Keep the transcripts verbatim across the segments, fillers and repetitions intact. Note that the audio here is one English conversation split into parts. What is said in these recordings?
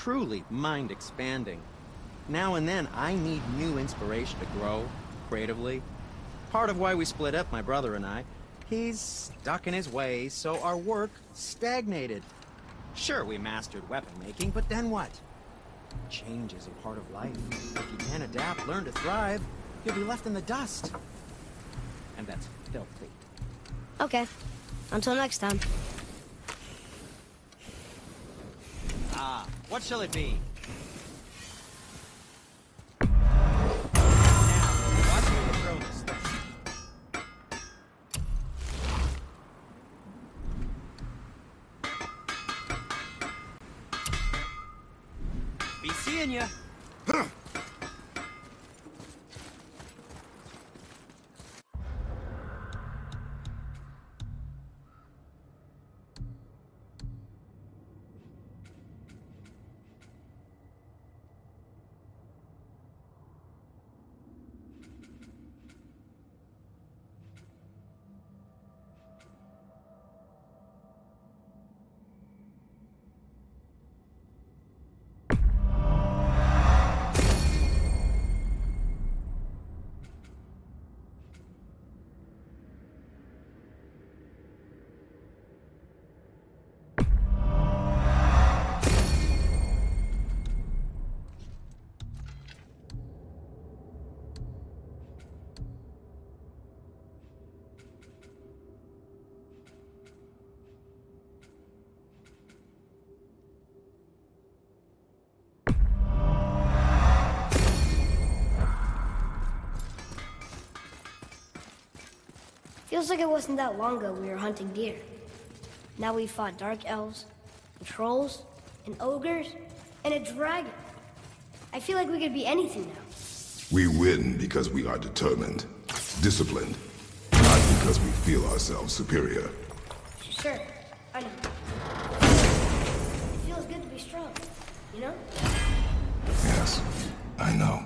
truly mind-expanding. Now and then, I need new inspiration to grow creatively. Part of why we split up, my brother and I. He's stuck in his ways, so our work stagnated. Sure, we mastered weapon making, but then what? Change is a part of life. If you can't adapt, learn to thrive, you'll be left in the dust. And that's filthy. Okay. Until next time. Ah, what shall it be? Be seeing ya. Feels like it wasn't that long ago we were hunting deer. Now we fought dark elves, and trolls, and ogres, and a dragon. I feel like we could be anything now. We win because we are determined, disciplined, not because we feel ourselves superior. Sure, I know. It feels good to be strong, you know? Yes, I know.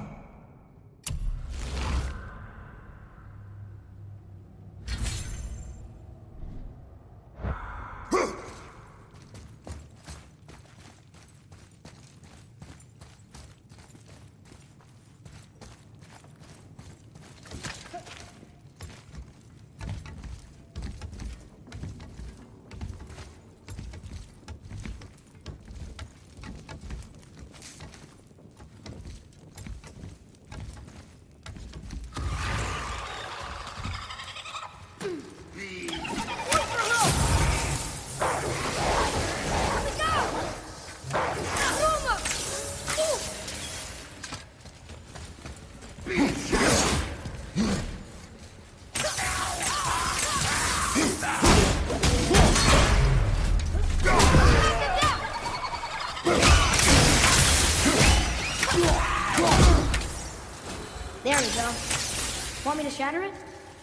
There we go. Want me to shatter it?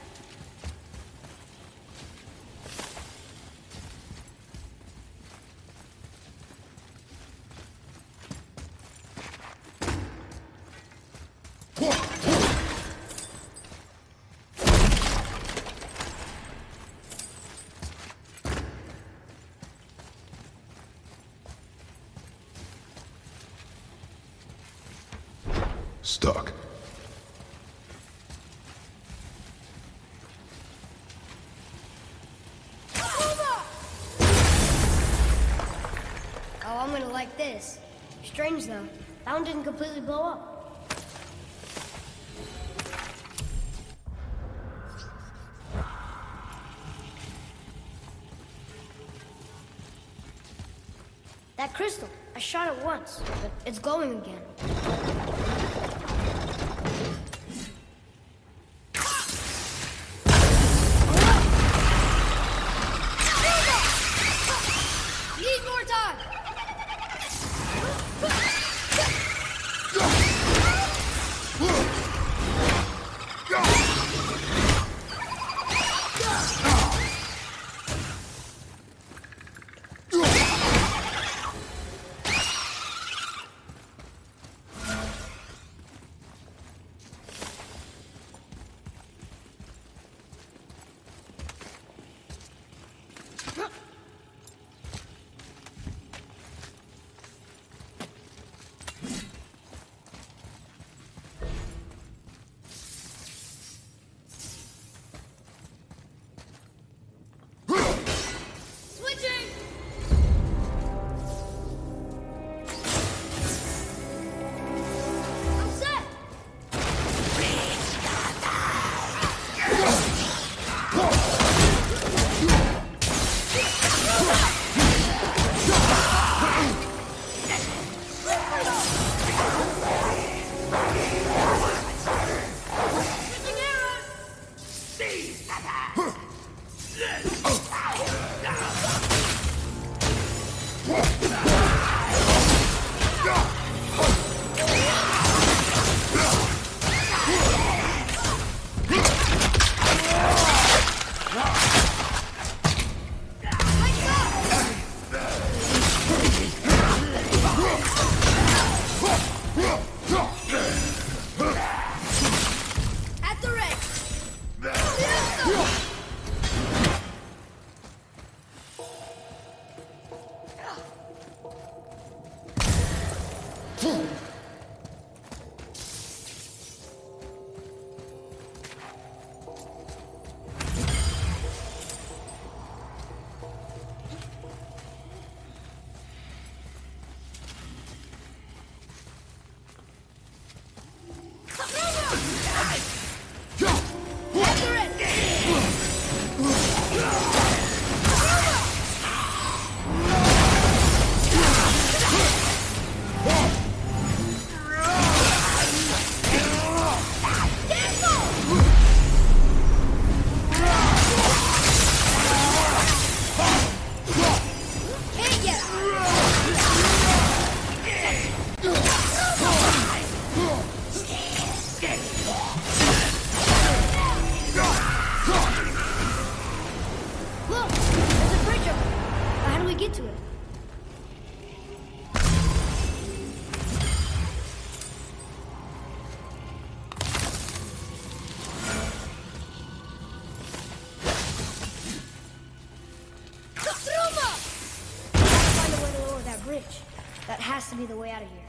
Stuck. Oh, I'm gonna like this. Strange though, that one didn't completely blow up. That crystal, I shot it once, but it's glowing again. Need more time! That has to be the way out of here.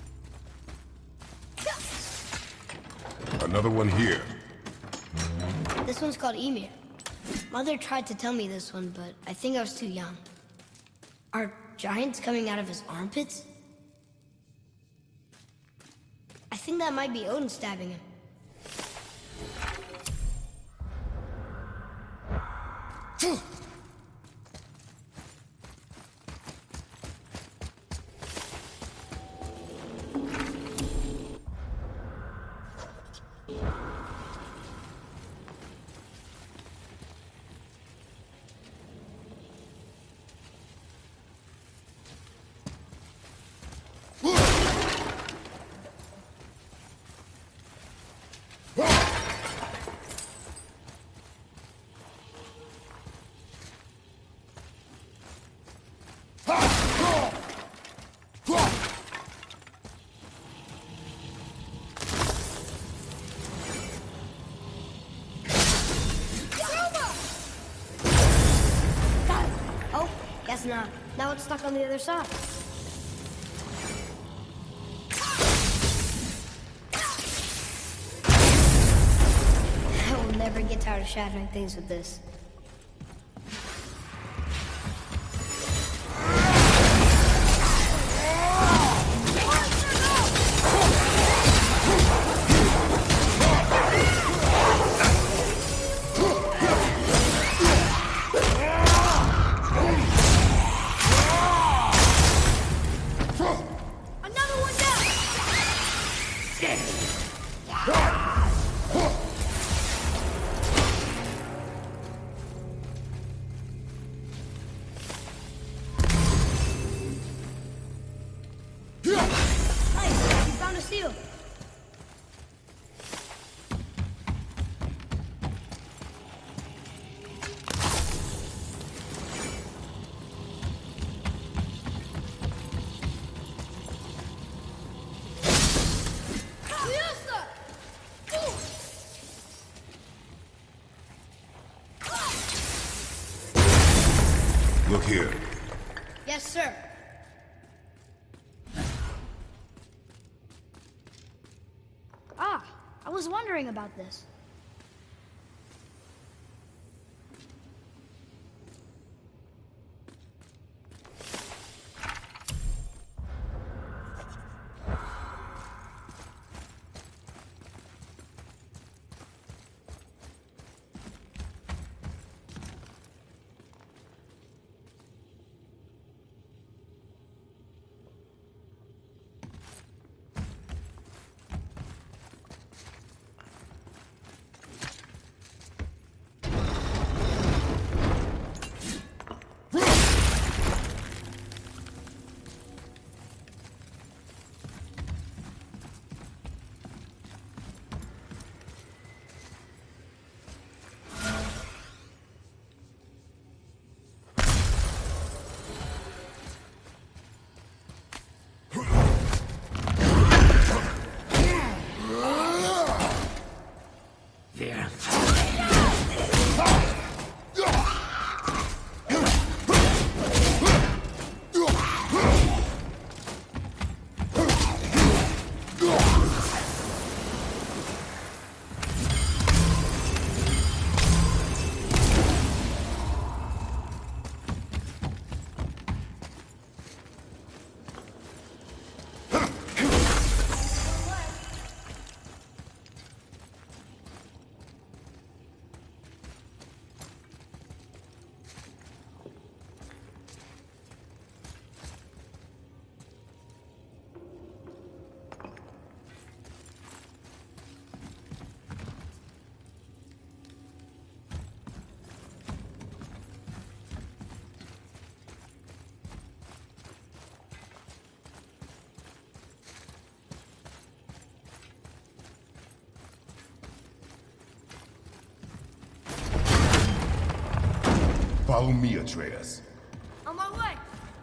Another one here. This one's called Ymir. Mother tried to tell me this one, but I think I was too young. Are giants coming out of his armpits? I think that might be Odin stabbing him. Guess not. Now it's stuck on the other side. I will never get tired of shattering things with this. Look here. Yes, sir. Ah, I was wondering about this. Follow me, Atreus. On my way.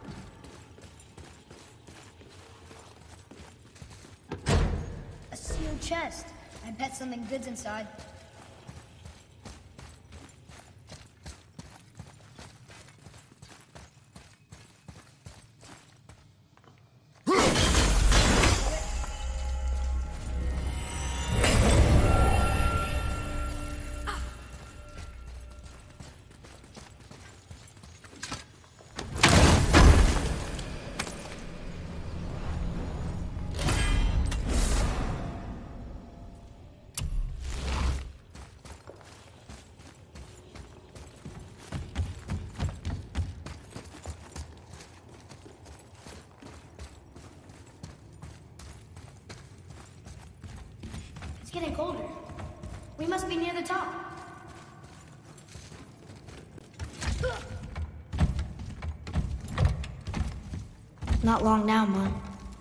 A sealed chest. I bet something good's inside. It's getting colder. We must be near the top. Not long now, Mom.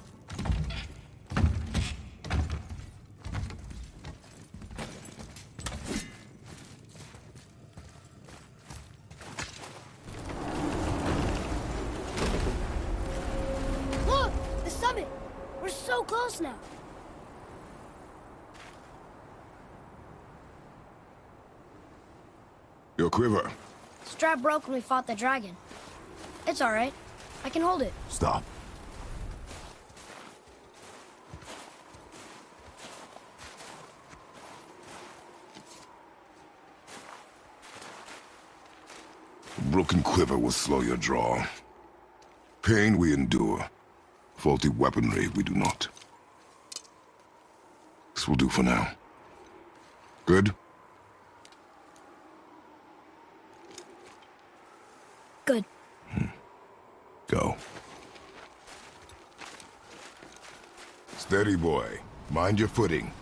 Look! The summit! We're so close now. Your quiver. Strap broke when we fought the dragon. It's all right. I can hold it. Stop. A broken quiver will slow your draw. Pain we endure. Faulty weaponry we do not. This will do for now. Good? Good. Go. Steady, boy. Mind your footing.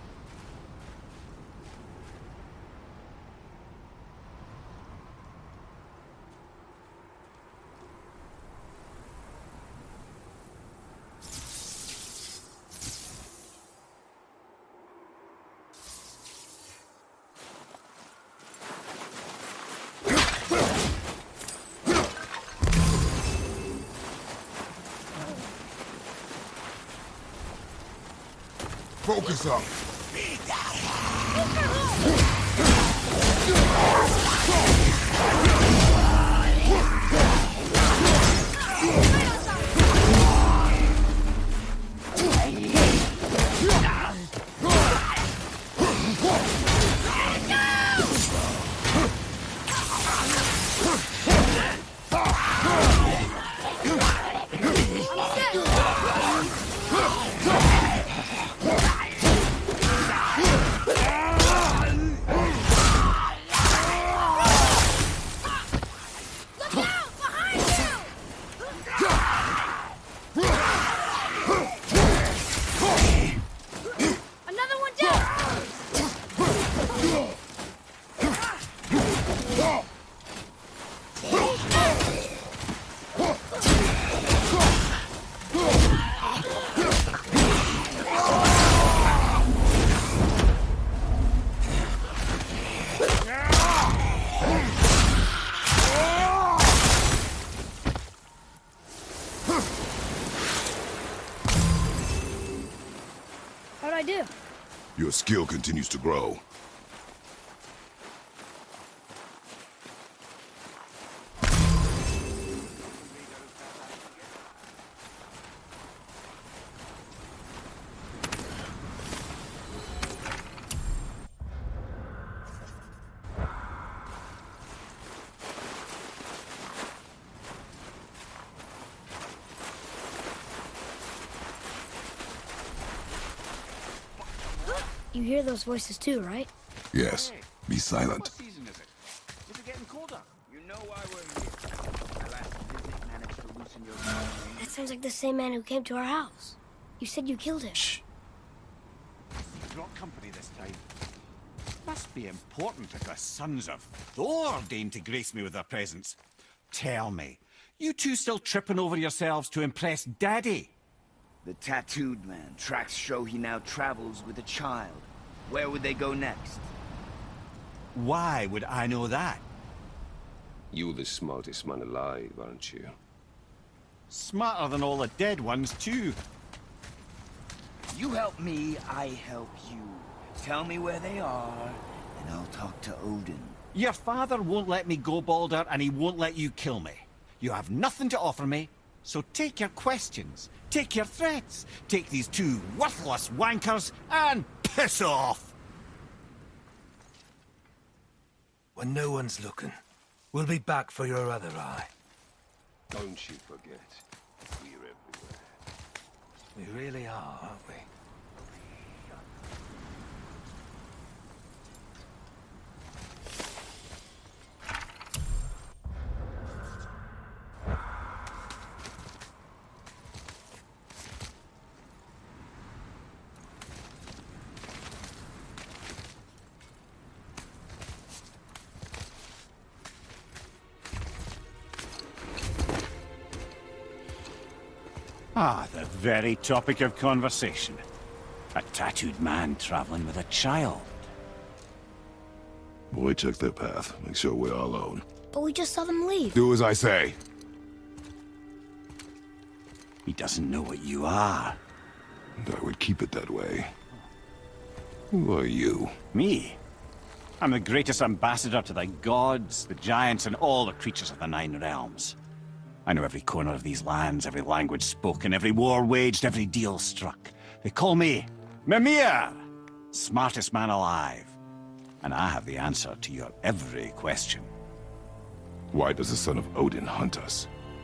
Focus up. How'd I do? Your skill continues to grow. You hear those voices too, right? Yes. Be silent. What season is it? Is it getting colder? You know why we're here. My last visit managed to loosen your mind. That sounds like the same man who came to our house. You said you killed him. Shh. You brought company this time. Must be important if the sons of Thor deign to grace me with their presence. Tell me, you two still tripping over yourselves to impress Daddy? The tattooed man. Tracks show he now travels with a child. Where would they go next? Why would I know that? You the smartest man alive, aren't you? Smarter than all the dead ones, too. You help me, I help you. Tell me where they are, and I'll talk to Odin. Your father won't let me go, Baldur, and he won't let you kill me. You have nothing to offer me, so take your questions, take your threats, take these two worthless wankers, and piss off! When no one's looking, we'll be back for your other eye. Don't you forget, we're everywhere. We really are, aren't we? Ah, the very topic of conversation. A tattooed man traveling with a child. Boy, check their path. Make sure we're all alone. But we just saw them leave. Do as I say. He doesn't know what you are. And I would keep it that way. Who are you? Me? I'm the greatest ambassador to the gods, the giants, and all the creatures of the Nine Realms. I know every corner of these lands, every language spoken, every war waged, every deal struck. They call me Mimir, smartest man alive. And I have the answer to your every question. Why does the son of Odin hunt us?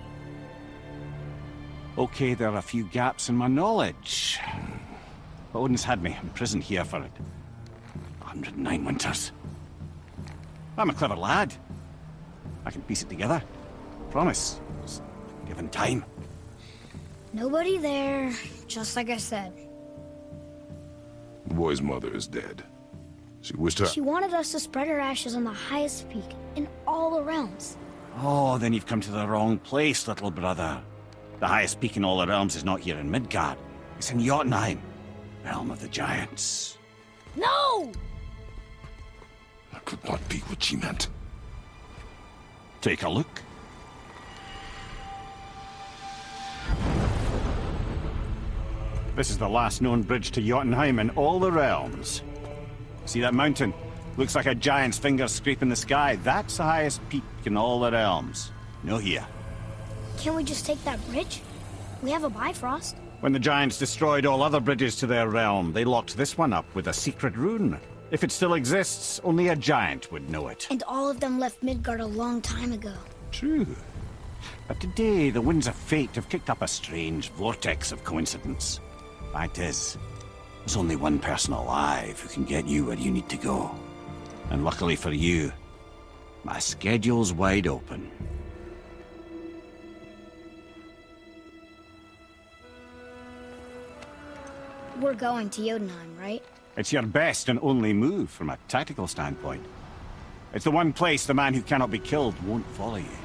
Okay, there are a few gaps in my knowledge. But Odin's had me imprisoned here for one hundred nine winters. I'm a clever lad. I can piece it together. Promise. Just given time. Nobody there, just like I said. The boy's mother is dead. She wished her... She wanted us to spread her ashes on the highest peak in all the realms. Oh, then you've come to the wrong place, little brother. The highest peak in all the realms is not here in Midgard. It's in Jotunheim, realm of the giants. No! That could not be what she meant. Take a look. This is the last known bridge to Jotunheim in all the realms. See that mountain? Looks like a giant's finger scraping the sky. That's the highest peak in all the realms. No here. Can't we just take that bridge? We have a Bifrost. When the giants destroyed all other bridges to their realm, they locked this one up with a secret rune. If it still exists, only a giant would know it. And all of them left Midgard a long time ago. True. But today, the winds of fate have kicked up a strange vortex of coincidence. Fact is, there's only one person alive who can get you where you need to go. And luckily for you, my schedule's wide open. We're going to Jotunheim, right? It's your best and only move from a tactical standpoint. It's the one place the man who cannot be killed won't follow you.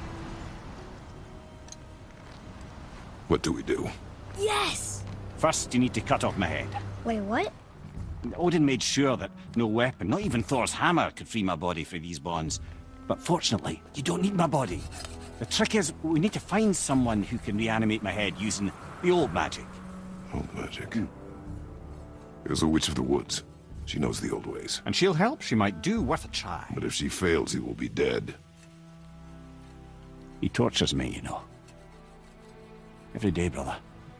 What do we do? Yes! First, you need to cut off my head. Wait, what? Odin made sure that no weapon, not even Thor's hammer, could free my body from these bonds. But fortunately, you don't need my body. The trick is, we need to find someone who can reanimate my head using the old magic. Old magic? Hmm. There's a witch of the woods. She knows the old ways. And she'll help. She might do worth a try. But if she fails, he will be dead. He tortures me, you know. Every day, brother.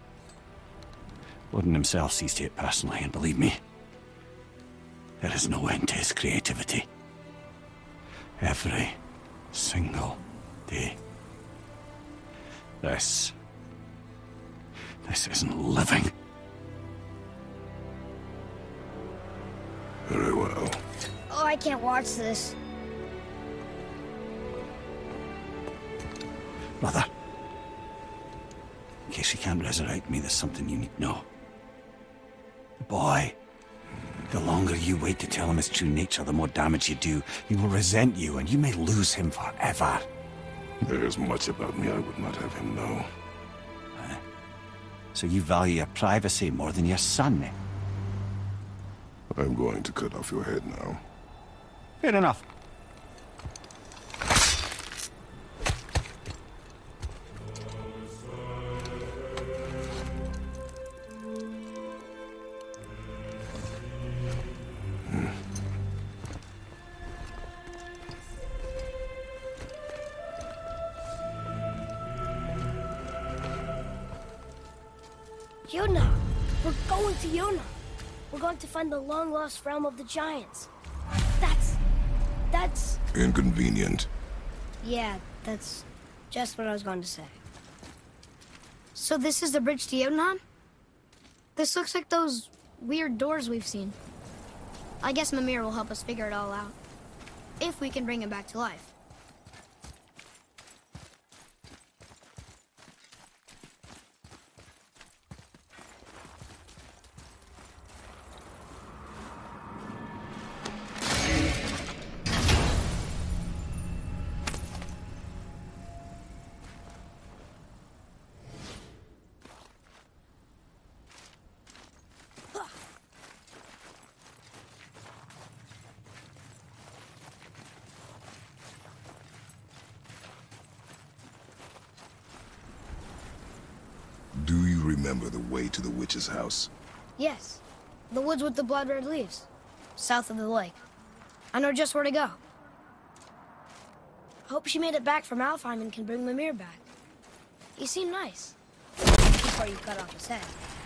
Odin himself sees to it personally, and believe me, there is no end to his creativity. Every single day. This... This isn't living. Very well. Oh, I can't watch this. Brother, in case you can't resurrect me, there's something you need to know. The boy, the longer you wait to tell him his true nature, the more damage you do. He will resent you, and you may lose him forever. There's much about me I would not have him know. Huh? So you value your privacy more than your son, eh? I'm going to cut off your head now. Fair enough. We're going to Yuna. We're going to find the long-lost realm of the giants. That's... that's... Inconvenient. Yeah, that's just what I was going to say. So this is the bridge to Jotunheim? This looks like those weird doors we've seen. I guess Mimir will help us figure it all out. If we can bring him back to life. Do you remember the way to the witch's house? Yes. The woods with the blood-red leaves. South of the lake. I know just where to go. Hope she made it back from Alfheim and can bring Mimir back. He seemed nice. Before you cut off his head.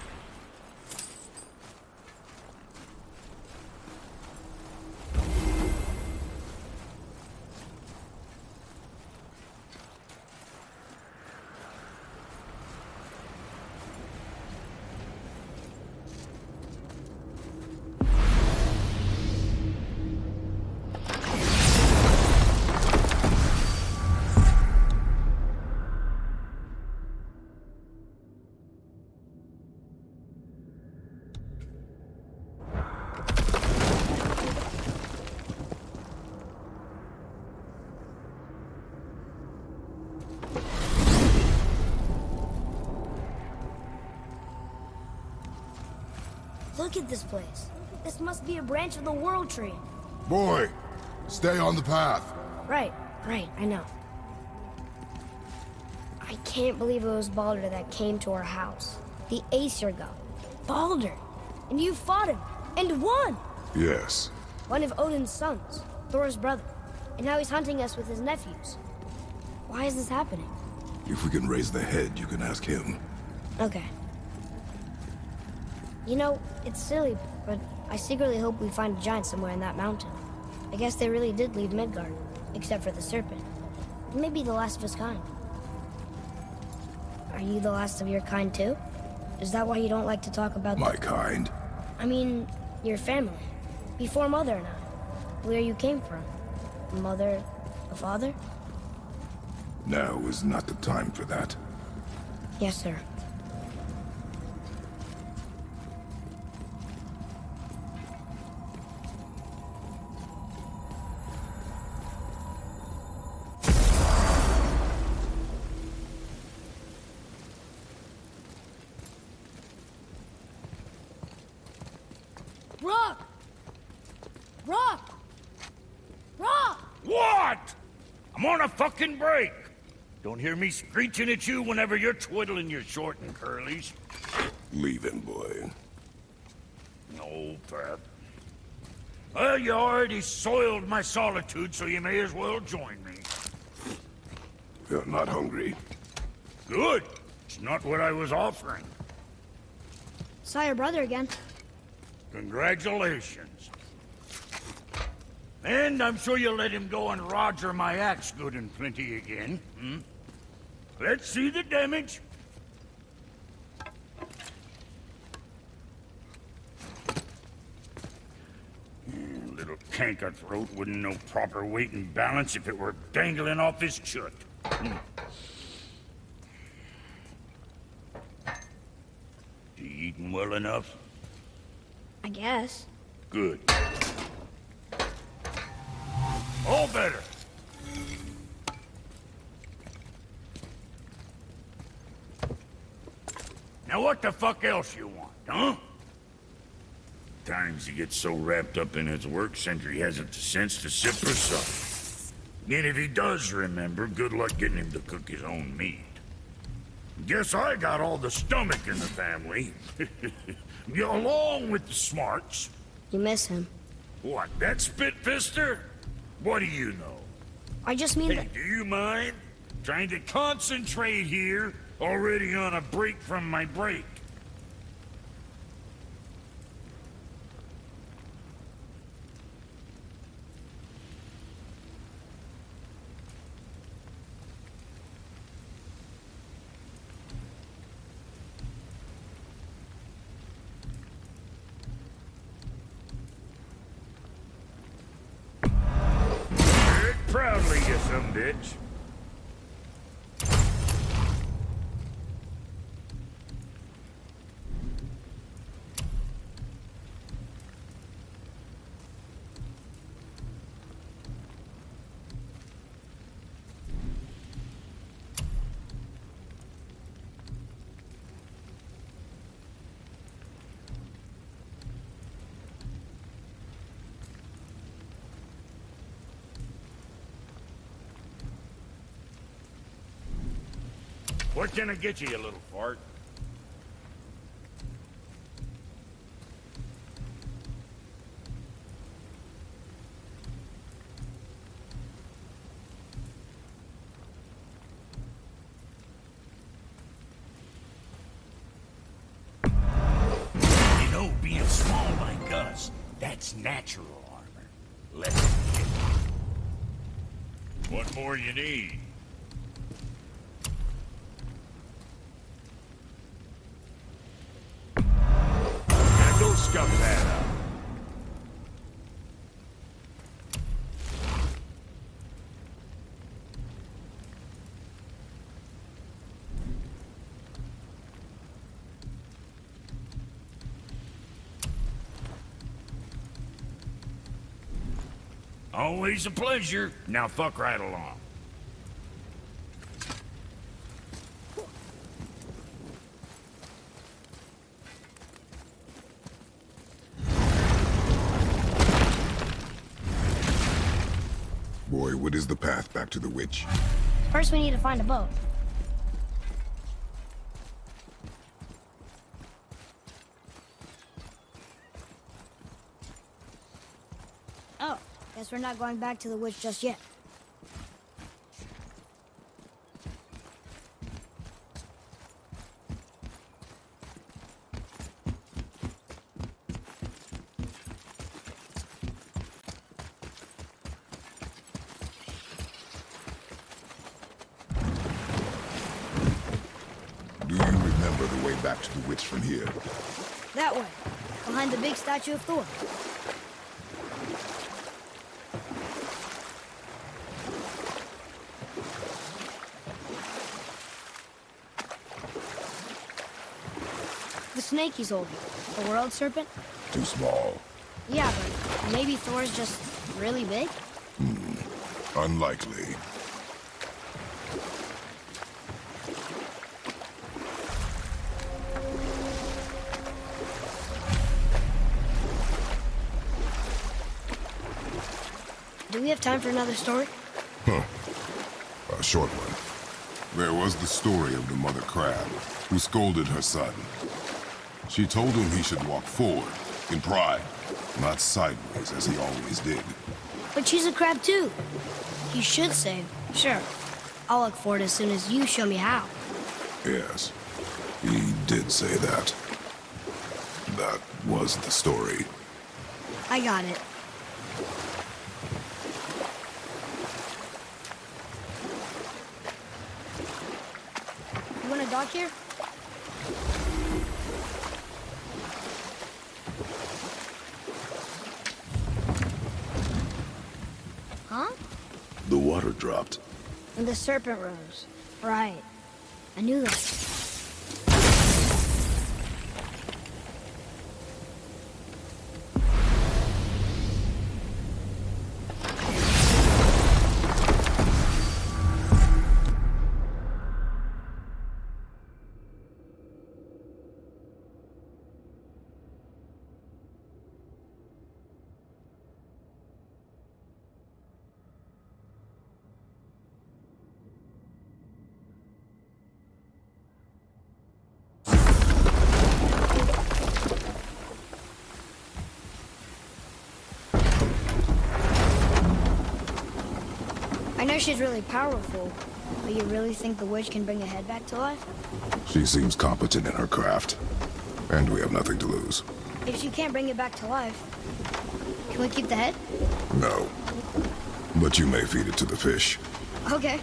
Look at this place. This must be a branch of the World Tree. Boy, stay on the path. Right, right, I know. I can't believe it was Baldur that came to our house. The Aesir god. Baldur! And you fought him, and won! Yes. One of Odin's sons, Thor's brother. And now he's hunting us with his nephews. Why is this happening? If we can raise the head, you can ask him. Okay. You know, it's silly, but I secretly hope we find a giant somewhere in that mountain. I guess they really did leave Midgard, except for the serpent. Maybe the last of his kind. Are you the last of your kind too? Is that why you don't like to talk about My kind? I mean, your family. Before Mother and I. Where you came from. A mother, a father? Now is not the time for that. Yes, sir. Rock! Rock! Rock! What? I'm on a fucking break. Don't hear me screeching at you whenever you're twiddling your short and curlies. Leave him, boy. No, Pep. Well, you already soiled my solitude, so you may as well join me. You're not hungry. Good. It's not what I was offering. Saw your brother again. Congratulations. And I'm sure you'll let him go and Roger my axe good and plenty again, hmm? Let's see the damage. Mm, little canker throat wouldn't know proper weight and balance if it were dangling off his chut. Hmm. You eating well enough? I guess. Good. All better. Now what the fuck else you want, huh? Times he gets so wrapped up in his work, Sentry hasn't the sense to sit for supper. And if he does remember, good luck getting him to cook his own meat. Guess I got all the stomach in the family. Along with the smarts. You miss him. What, that spit-fister? What do you know? I just mean Hey, that... do you mind? Trying to concentrate here, already on a break from my break. loudly, you some bitch. What can I get you, you little fart? You know, being small like us, that's natural armor. Let's get it. What more you need? Scuff that up. Always a pleasure. Now fuck right along. Boy, what is the path back to the witch? First, we need to find a boat. Oh, guess we're not going back to the witch just yet. Back to the witch from here. That way, behind the big statue of Thor. The snake he's holding, the world serpent? Too small. Yeah, but maybe Thor's just really big? Hmm. Unlikely. Do we have time for another story? Huh. A short one. There was the story of the mother crab, who scolded her son. She told him he should walk forward, in pride, not sideways as he always did. But she's a crab too. You should say, sure. I'll look forward as soon as you show me how. Yes, he did say that. That was the story. I got it. You want to dock here? Huh? The water dropped. And the serpent rose. Right. I knew that. I know she's really powerful, but you really think the witch can bring a head back to life? She seems competent in her craft, and we have nothing to lose. If she can't bring it back to life, can we keep the head? No. But you may feed it to the fish. Okay.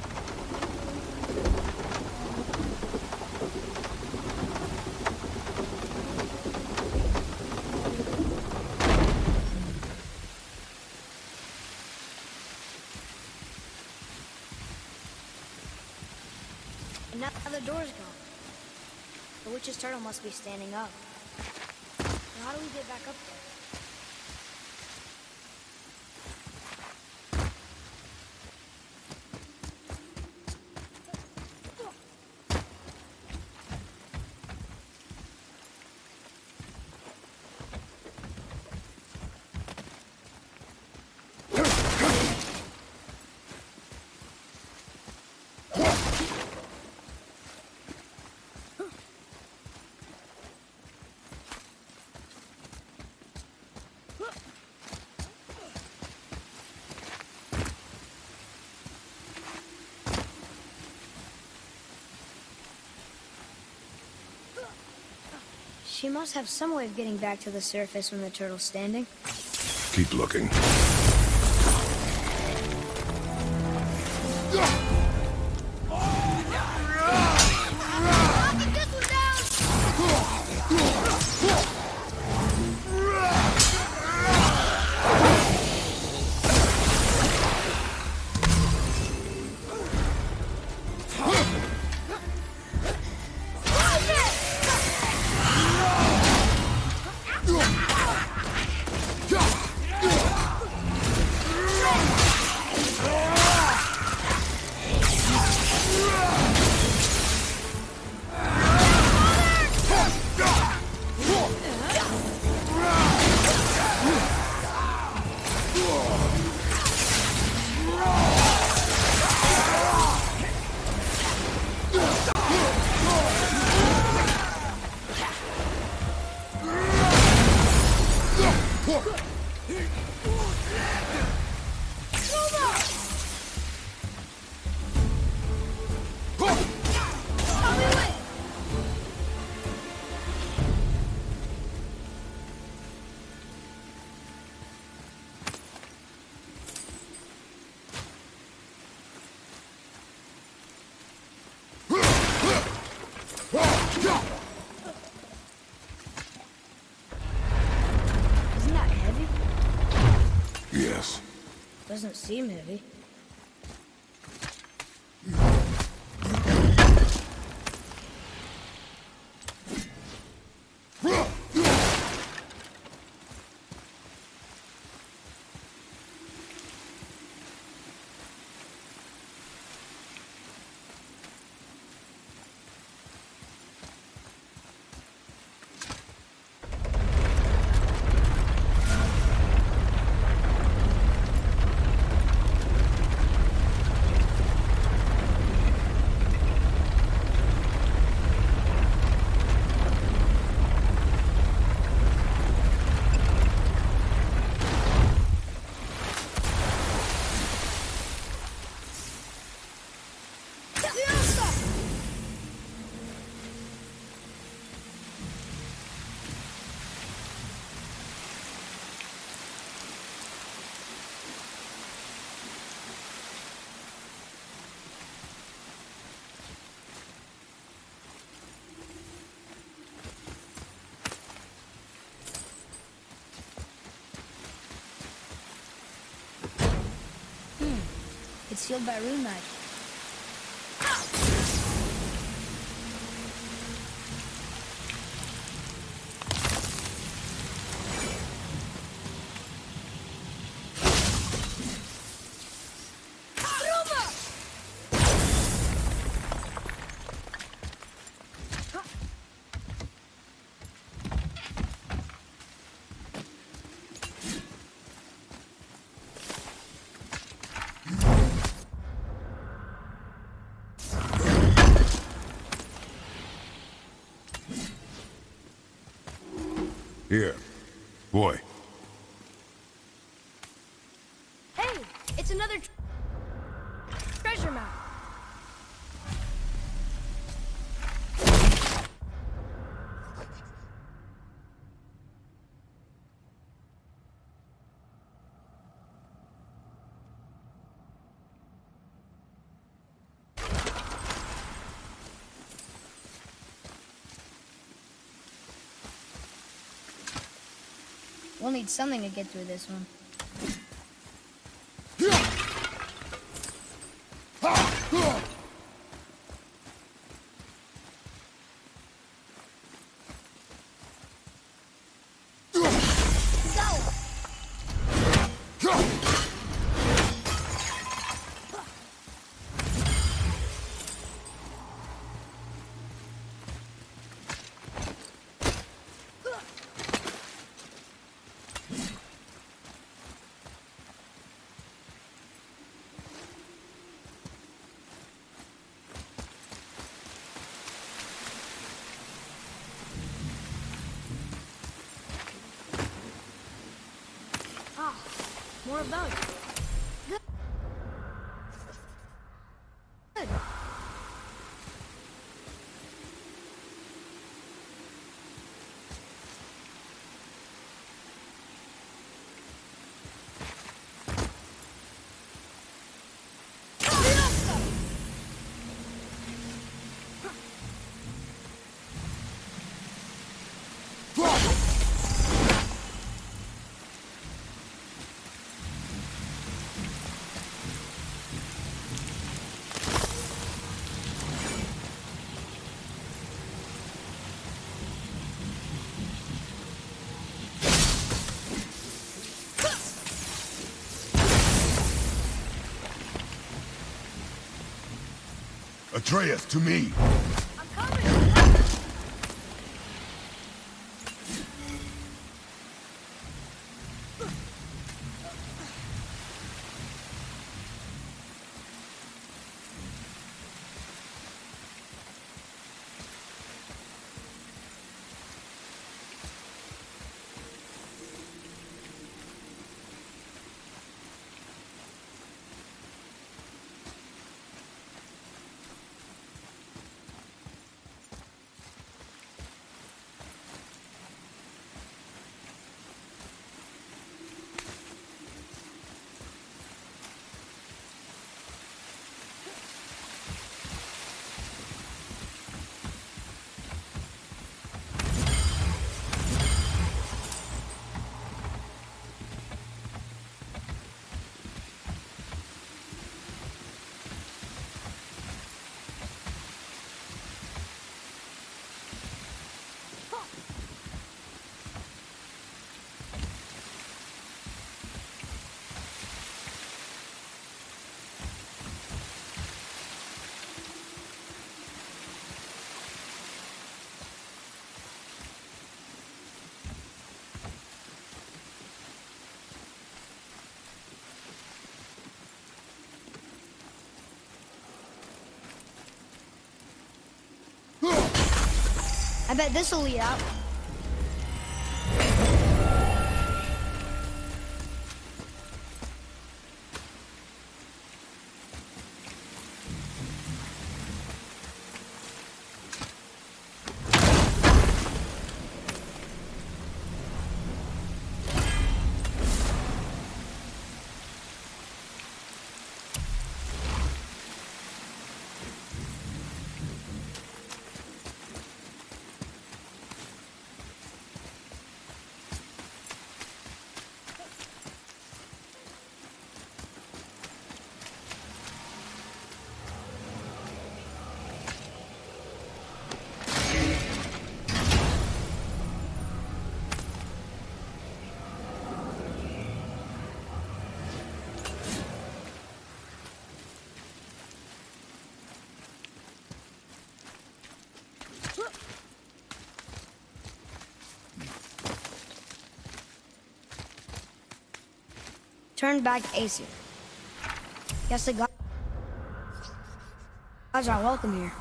doors go? The witch's turtle must be standing up. Now how do we get back up there? She must have some way of getting back to the surface when the turtle's standing. Keep looking. Doesn't seem heavy. It's sealed by rune magic. Here. Boy. Hey! It's another tr treasure map. We'll need something to get through this one. More of those. Good. Good. Atreus, to me! I'm coming! I bet this'll lead out. Turn back Aesir. Guess the gods are welcome here.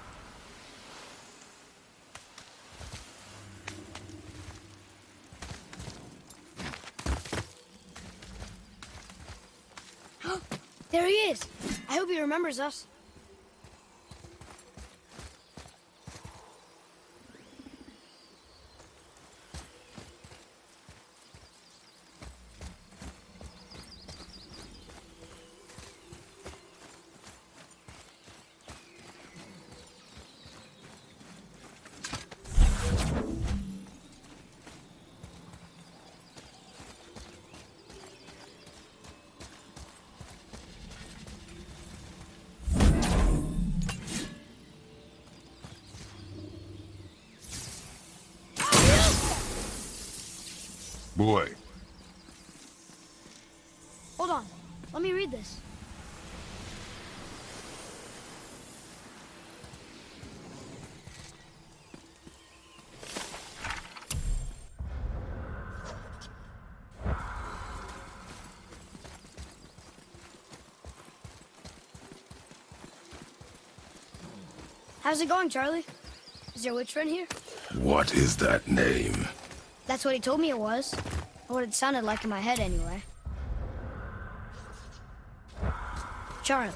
There he is. I hope he remembers us. Boy. Hold on. Let me read this. How's it going, Charlie? Is your witch friend here? What is that name? That's what he told me it was. Or what it sounded like in my head, anyway. Charlie.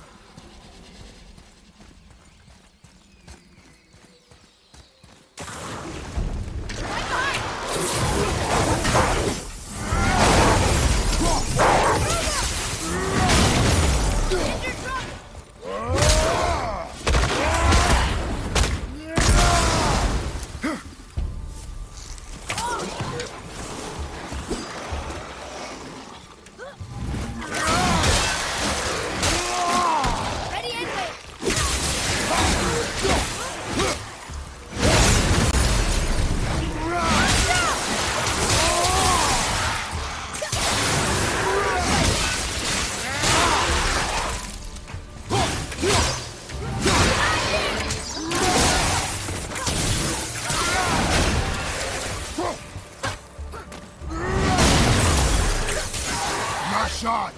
Shot!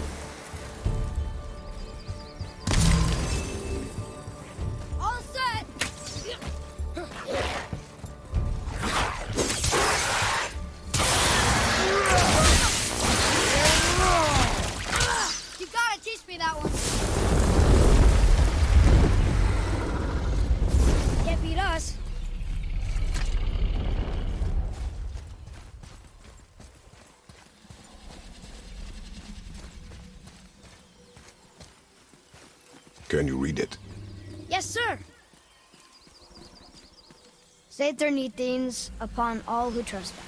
All set! You gotta teach me that one. Can't beat us. Can you read it? Yes, sir. Saeternithines upon all who trespass.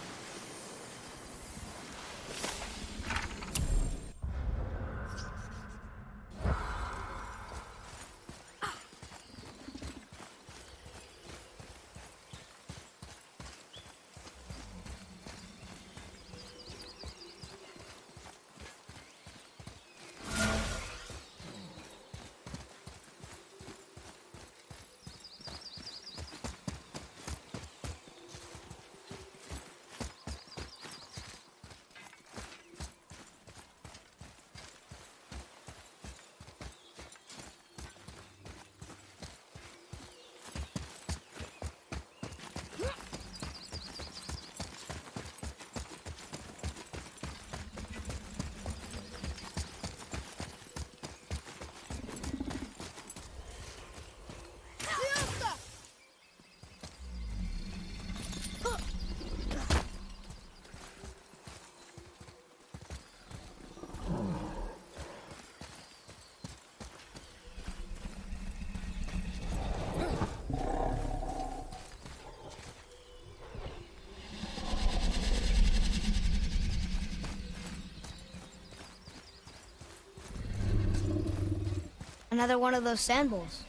Another one of those sand bowls.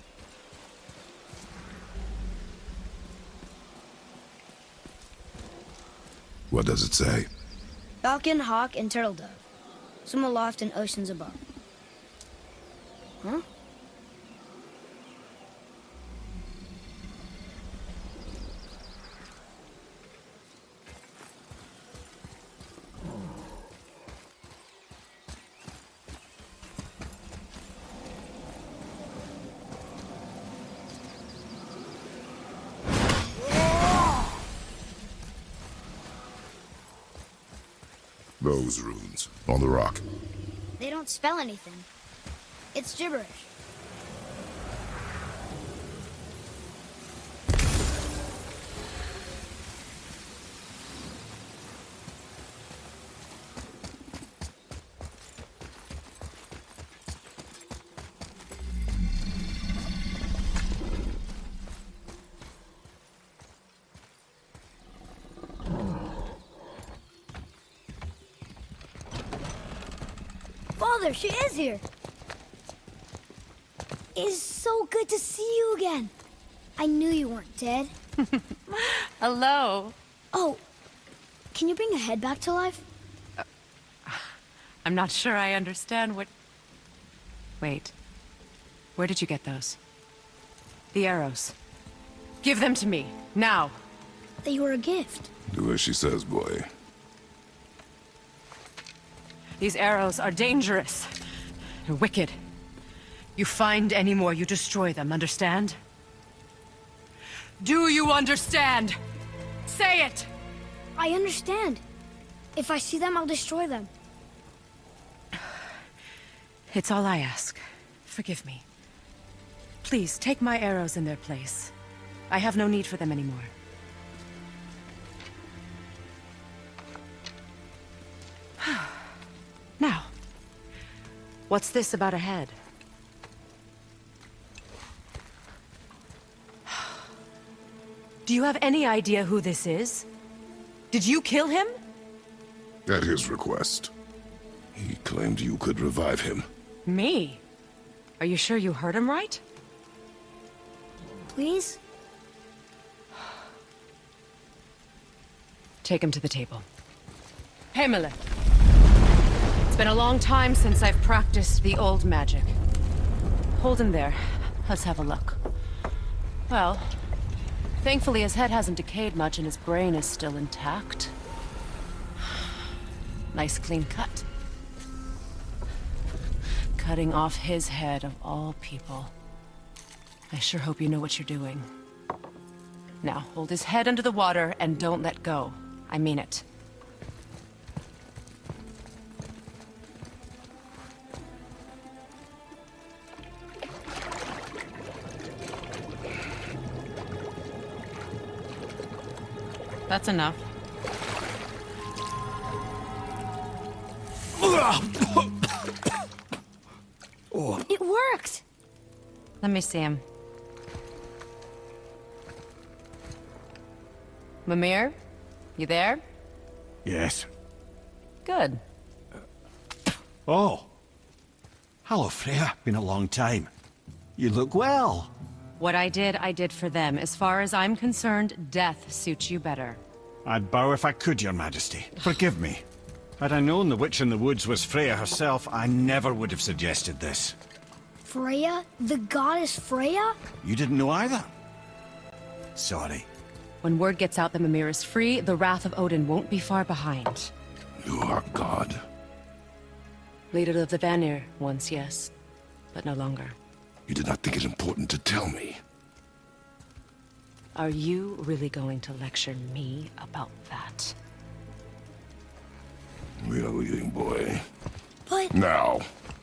What does it say? Falcon, hawk, and turtle dove. Swim aloft in oceans above. Huh? Those runes on the rock. They don't spell anything. It's gibberish. Father, she is here. It's so good to see you again. I knew you weren't dead. Hello. Oh, can you bring a head back to life? Uh, I'm not sure I understand what... Wait. Where did you get those? The arrows. Give them to me, now. They were a gift. Do as she says, boy. These arrows are dangerous. They're wicked. You find any more, you destroy them, understand? Do you understand? Say it! I understand. If I see them, I'll destroy them. It's all I ask. Forgive me. Please, take my arrows in their place. I have no need for them anymore. Now, what's this about a head? Do you have any idea who this is? Did you kill him? At his request. He claimed you could revive him. Me? Are you sure you heard him right? Please? Take him to the table. Himmler. It's been a long time since I've practiced the old magic. Hold him there. Let's have a look. Well, thankfully his head hasn't decayed much and his brain is still intact. Nice clean cut. Cutting off his head of all people. I sure hope you know what you're doing. Now, hold his head under the water and don't let go. I mean it. That's enough. It worked! Let me see him. Mimir? You there? Yes. Good. Oh. Hello, Freya. Been a long time. You look well. What I did, I did for them. As far as I'm concerned, death suits you better. I'd bow if I could, Your Majesty. Forgive me. Had I known the witch in the woods was Freya herself, I never would have suggested this. Freya? The goddess Freya? You didn't know either? Sorry. When word gets out that Mimir is free, the wrath of Odin won't be far behind. You are God. Leader of the Vanir, once yes, but no longer. You did not think it important to tell me. Are you really going to lecture me about that? We are leaving, boy. But... Now.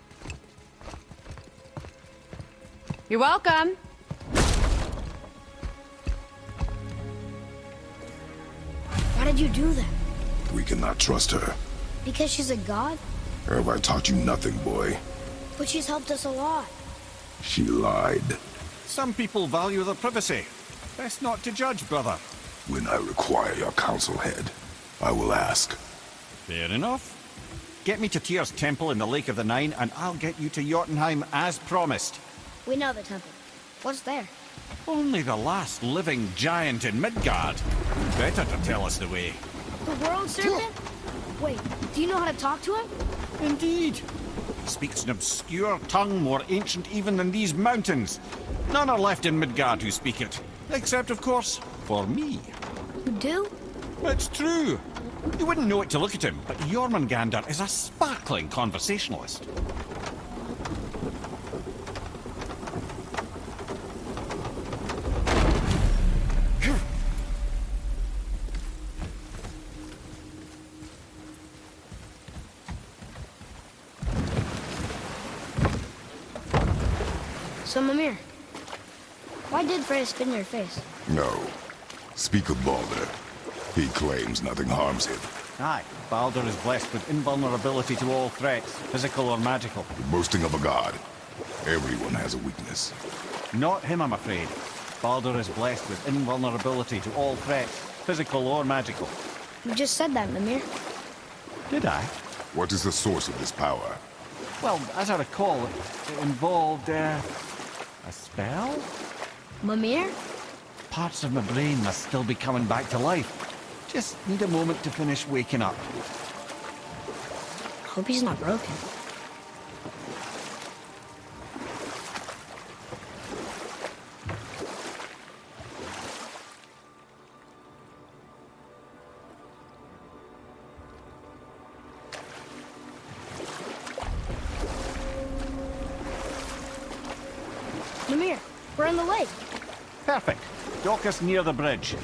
You're welcome. Why did you do that? We cannot trust her. Because she's a god? Have I taught you nothing, boy? But she's helped us a lot. She lied. Some people value their privacy. Best not to judge, brother. When I require your council head, I will ask. Fair enough. Get me to Tyr's temple in the Lake of the Nine, and I'll get you to Jotunheim as promised. We know the temple. What's there? Only the last living giant in Midgard. Better to tell us the way. The world serpent? Wait, do you know how to talk to him? Indeed. He speaks an obscure tongue more ancient even than these mountains. None are left in Midgard who speak it. Except, of course, for me. You do? It's true. You wouldn't know it to look at him, but Jormungandr is a sparkling conversationalist. So, Mimir, why did Freya spit in your face? No. Speak of Baldur. He claims nothing harms him. Aye, Baldur is blessed with invulnerability to all threats, physical or magical. The boasting of a god. Everyone has a weakness. Not him, I'm afraid. Baldur is blessed with invulnerability to all threats, physical or magical. You just said that, Mimir. Did I? What is the source of this power? Well, as I recall, it, it involved, uh, a spell? Mimir? Parts of my brain must still be coming back to life. Just need a moment to finish waking up. Hope he's not broken. Mimir, we're on the lake. Perfect. Dock us near the bridge.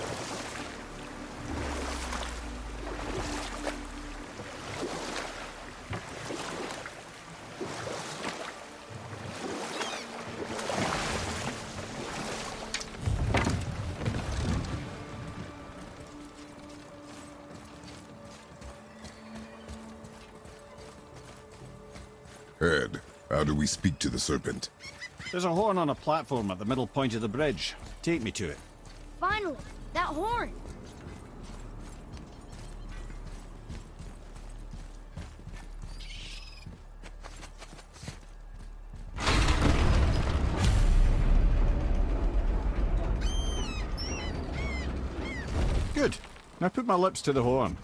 Ed, how do we speak to the serpent? There's a horn on a platform at the middle point of the bridge. Take me to it. Finally, that horn. Good. Now put my lips to the horn.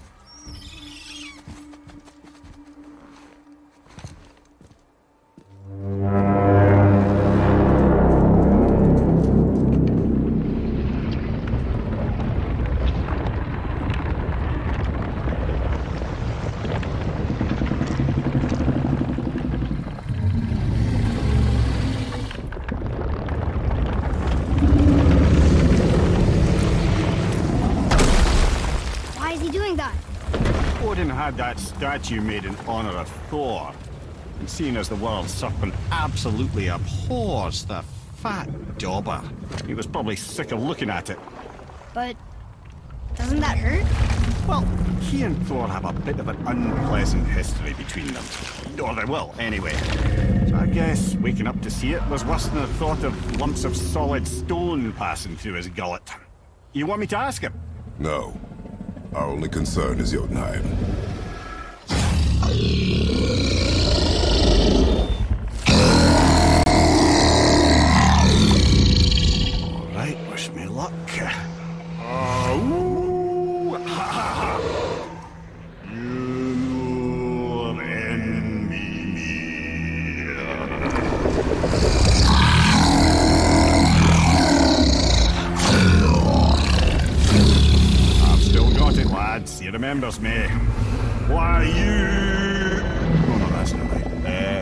Had that statue made in honor of Thor. And seeing as the world serpent absolutely abhors the fat dauber, he was probably sick of looking at it. But doesn't that hurt? Well, he and Thor have a bit of an unpleasant history between them. Or they will, anyway. So I guess waking up to see it was worse than the thought of lumps of solid stone passing through his gullet. You want me to ask him? No. Our only concern is Jotunheim. All right, wish me luck. Uh, ooh, ha, ha, ha. You and me. I've still got it, lads. He remembers me. Why you? Oh no, that's not right. Uh,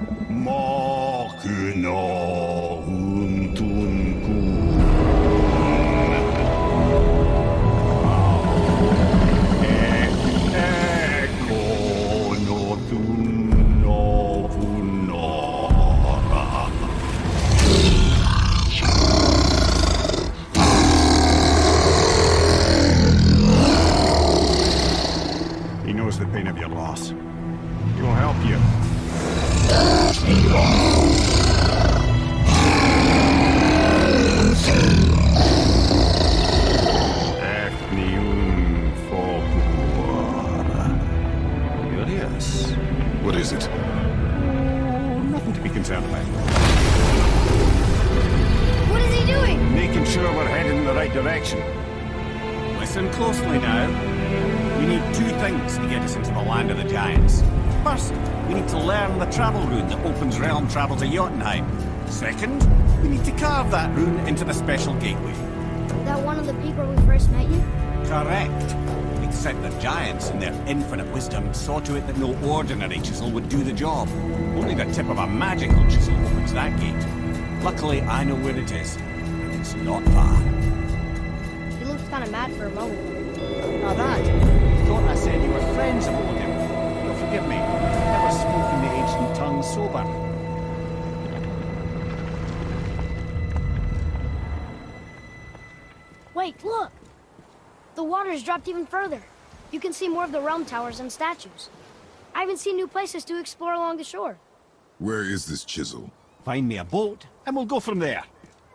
Makuna Huntunku. Eko no Tunno Vunora. He knows the pain of your loss. He will help you. Curious. What is it? Oh, nothing to be concerned about. What is he doing? Making sure we're heading in the right direction. Listen closely now. We need two things to get us into the land of the giants. First, we need to learn the travel rune that opens realm travel to Jotunheim. Second, we need to carve that rune into the special gateway. That one of the peak where we first met you? Correct. Except the giants, in their infinite wisdom, saw to it that no ordinary chisel would do the job. Only the tip of a magical chisel opens that gate. Luckily, I know where it is, and it's not far. He looked kind of mad for a moment. Now that, thought I said you were friends of Odin. You'll forgive me. Never spoken the ancient tongue sober. Wait, look! The water's dropped even further. You can see more of the realm towers and statues. I even see new places to explore along the shore. Where is this chisel? Find me a boat, and we'll go from there.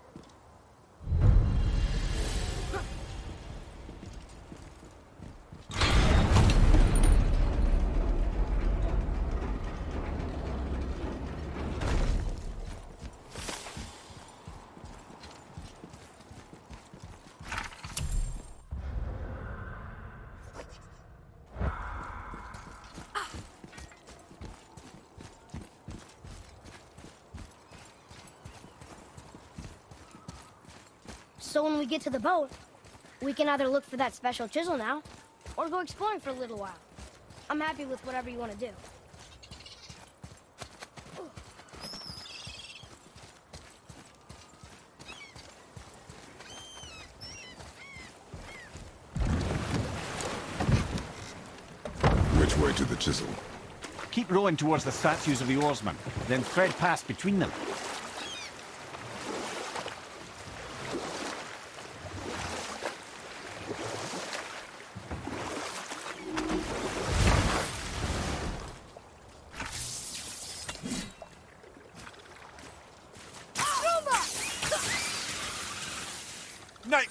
So when we get to the boat, we can either look for that special chisel now, or go exploring for a little while. I'm happy with whatever you want to do. Which way to the chisel? Keep rowing towards the statues of the oarsmen, then thread past between them.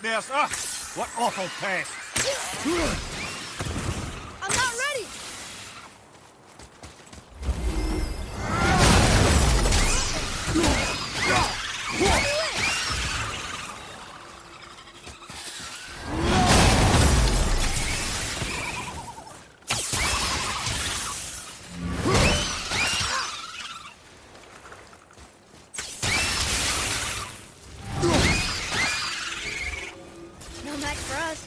nightmares. Ugh! What awful pests! I'm not ready! No match for us.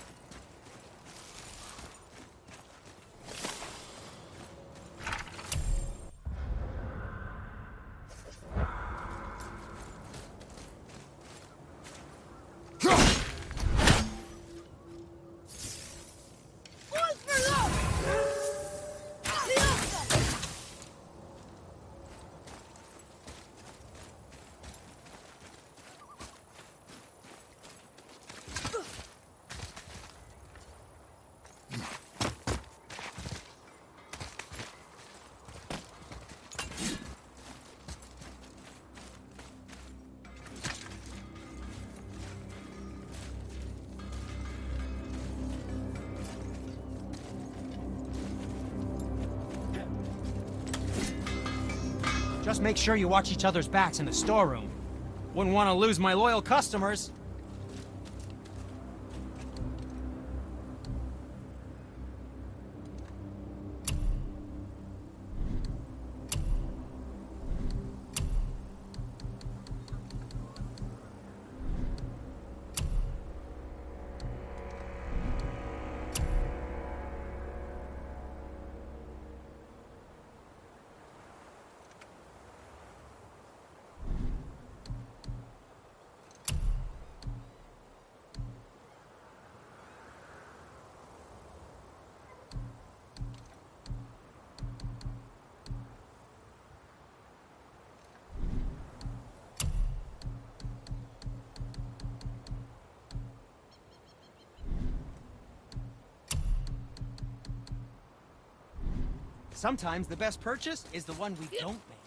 Just make sure you watch each other's backs in the storeroom. Wouldn't want to lose my loyal customers. Sometimes the best purchase is the one we don't make.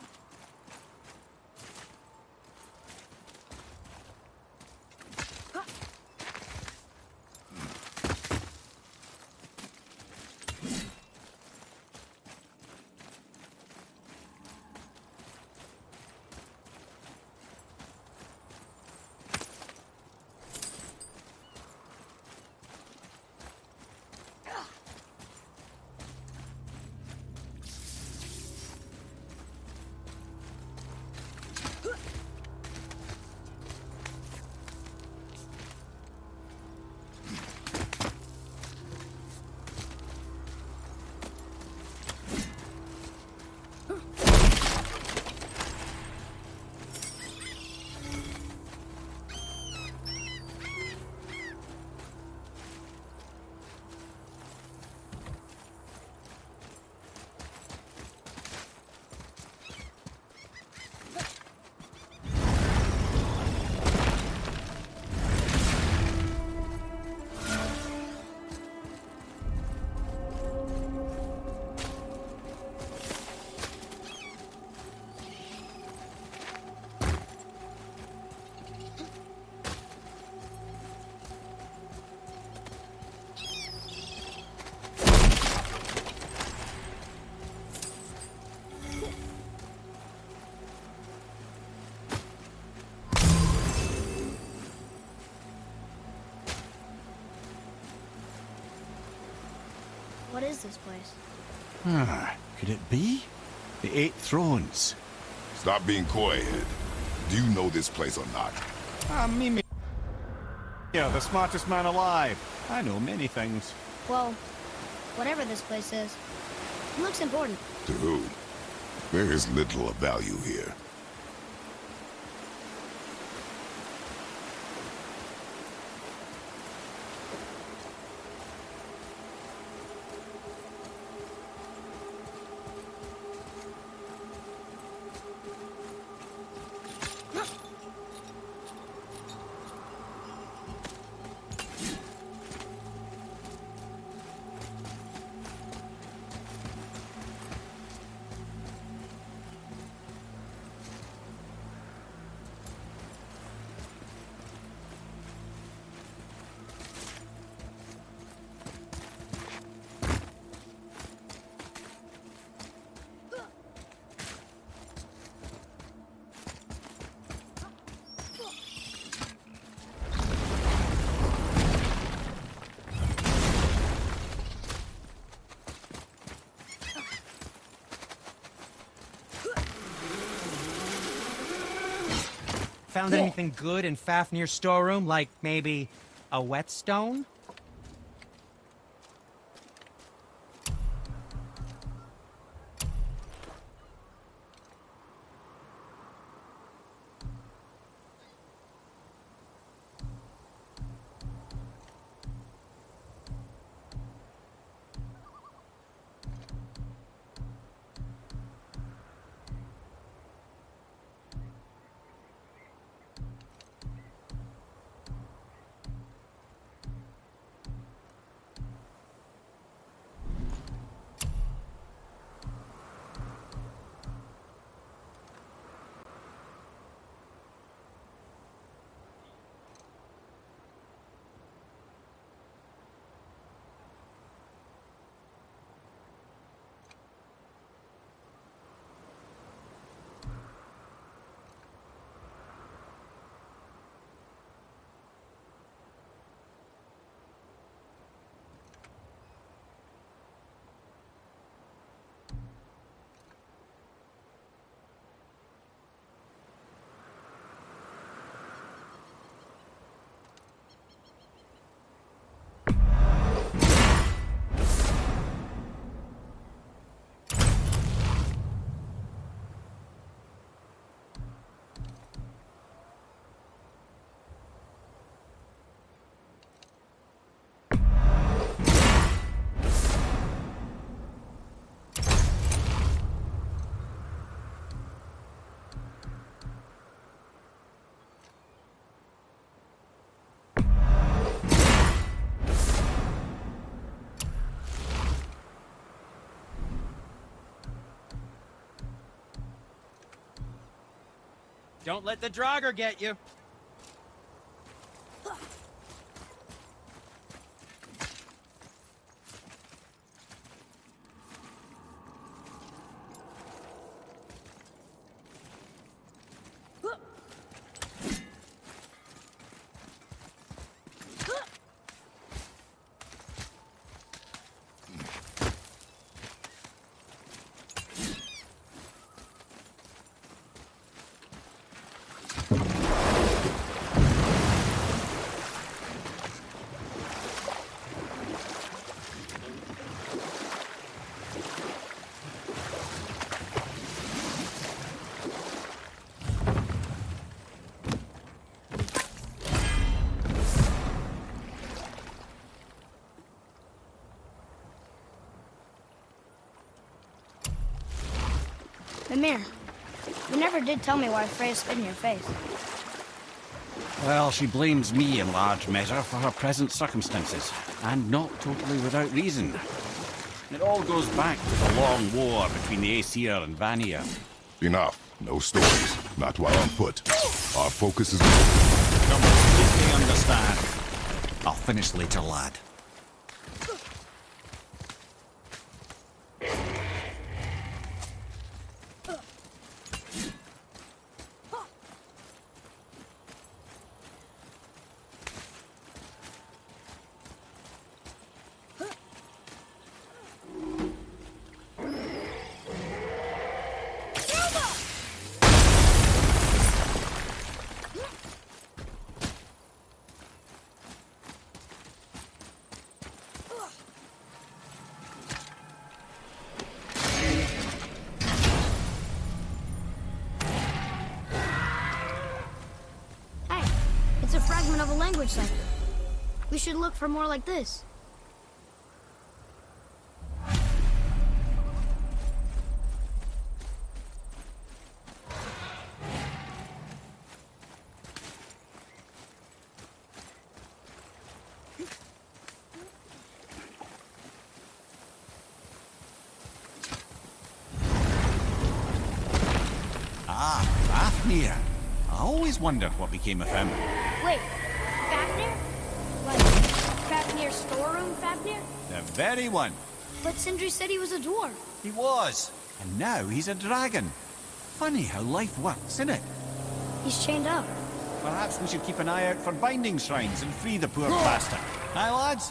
What is this place? Ah, could it be? The Eight Thrones. Stop being coy, Ed. Do you know this place or not? Ah, me, me. Yeah, the smartest man alive. I know many things. Well, whatever this place is, it looks important. To who? There is little of value here. found anything good in Fafnir's storeroom? Like, maybe a whetstone? Don't let the Draugr get you. Mimir, you never did tell me why Freya spit in your face. Well, she blames me in large measure for her present circumstances, and not totally without reason. It all goes back to the long war between the Aesir and Vanir. Enough. No stories. Not while on foot. Our focus is... Completely understand. I'll finish later, lad. It's a fragment of a language cipher. We should look for more like this. Ah, Fafnir. I always wondered what became of him. Wait, Fafnir? Like, Fafnir's storeroom Fafnir? The very one. But Sindri said he was a dwarf. He was. And now he's a dragon. Funny how life works, isn't it? He's chained up. Perhaps we should keep an eye out for binding shrines and free the poor bastard. Aye, lads?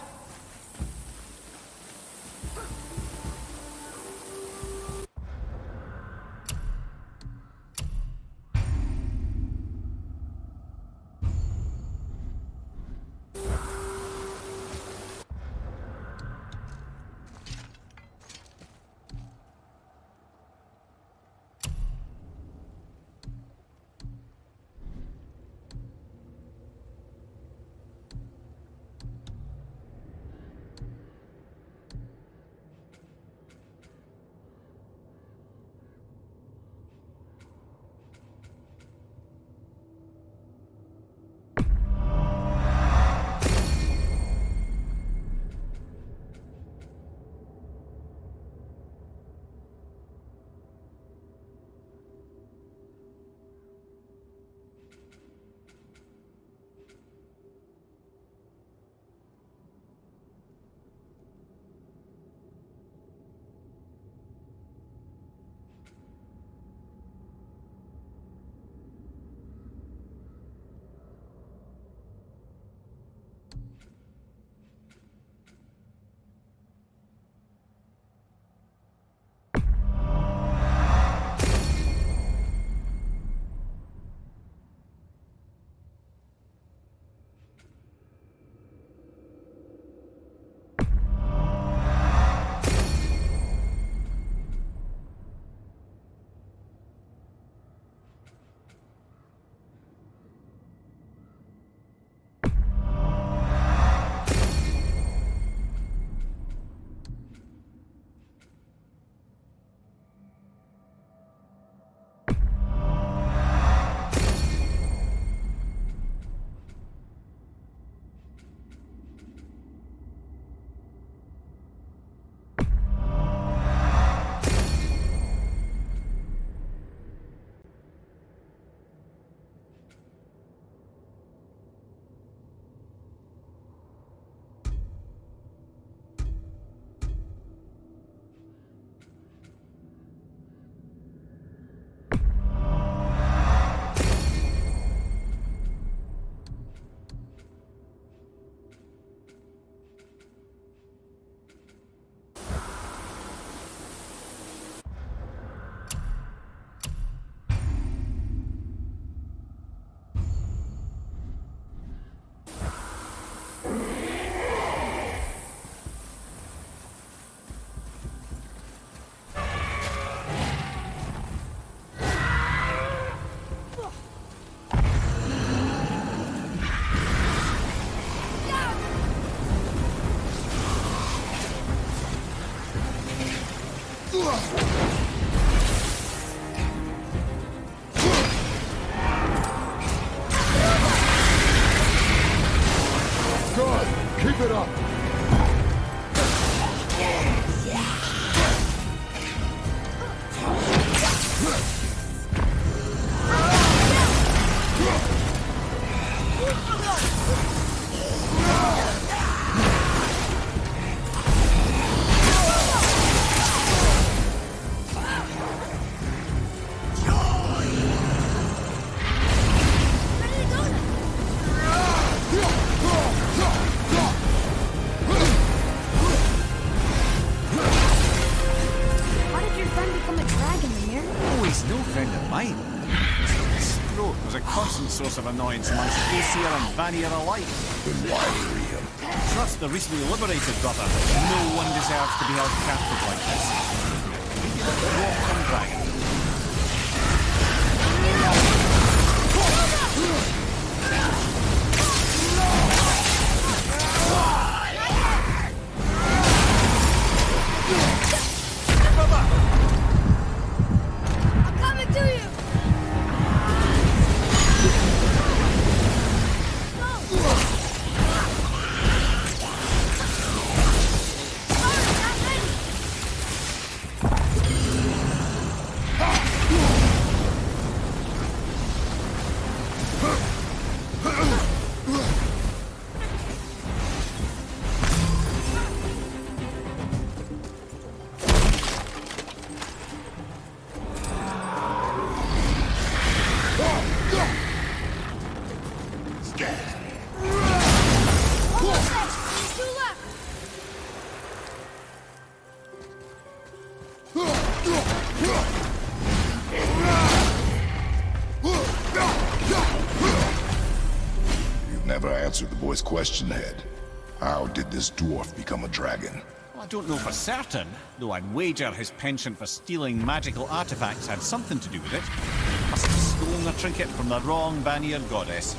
Good! Keep it up! How did your friend become a dragon, Mimir? Oh, he's no friend of mine. His throat was a constant source of annoyance amongst Aesir and Vanir alike. Then why free him? Trust the recently liberated brother. No one deserves to be held captive like this. Walk on dragon. I'm coming to you! You've never answered the boy's question, Head. How did this dwarf become a dragon? Well, I don't know for certain, though I'd wager his penchant for stealing magical artifacts had something to do with it. Must have stolen the trinket from the wrong Vanir goddess.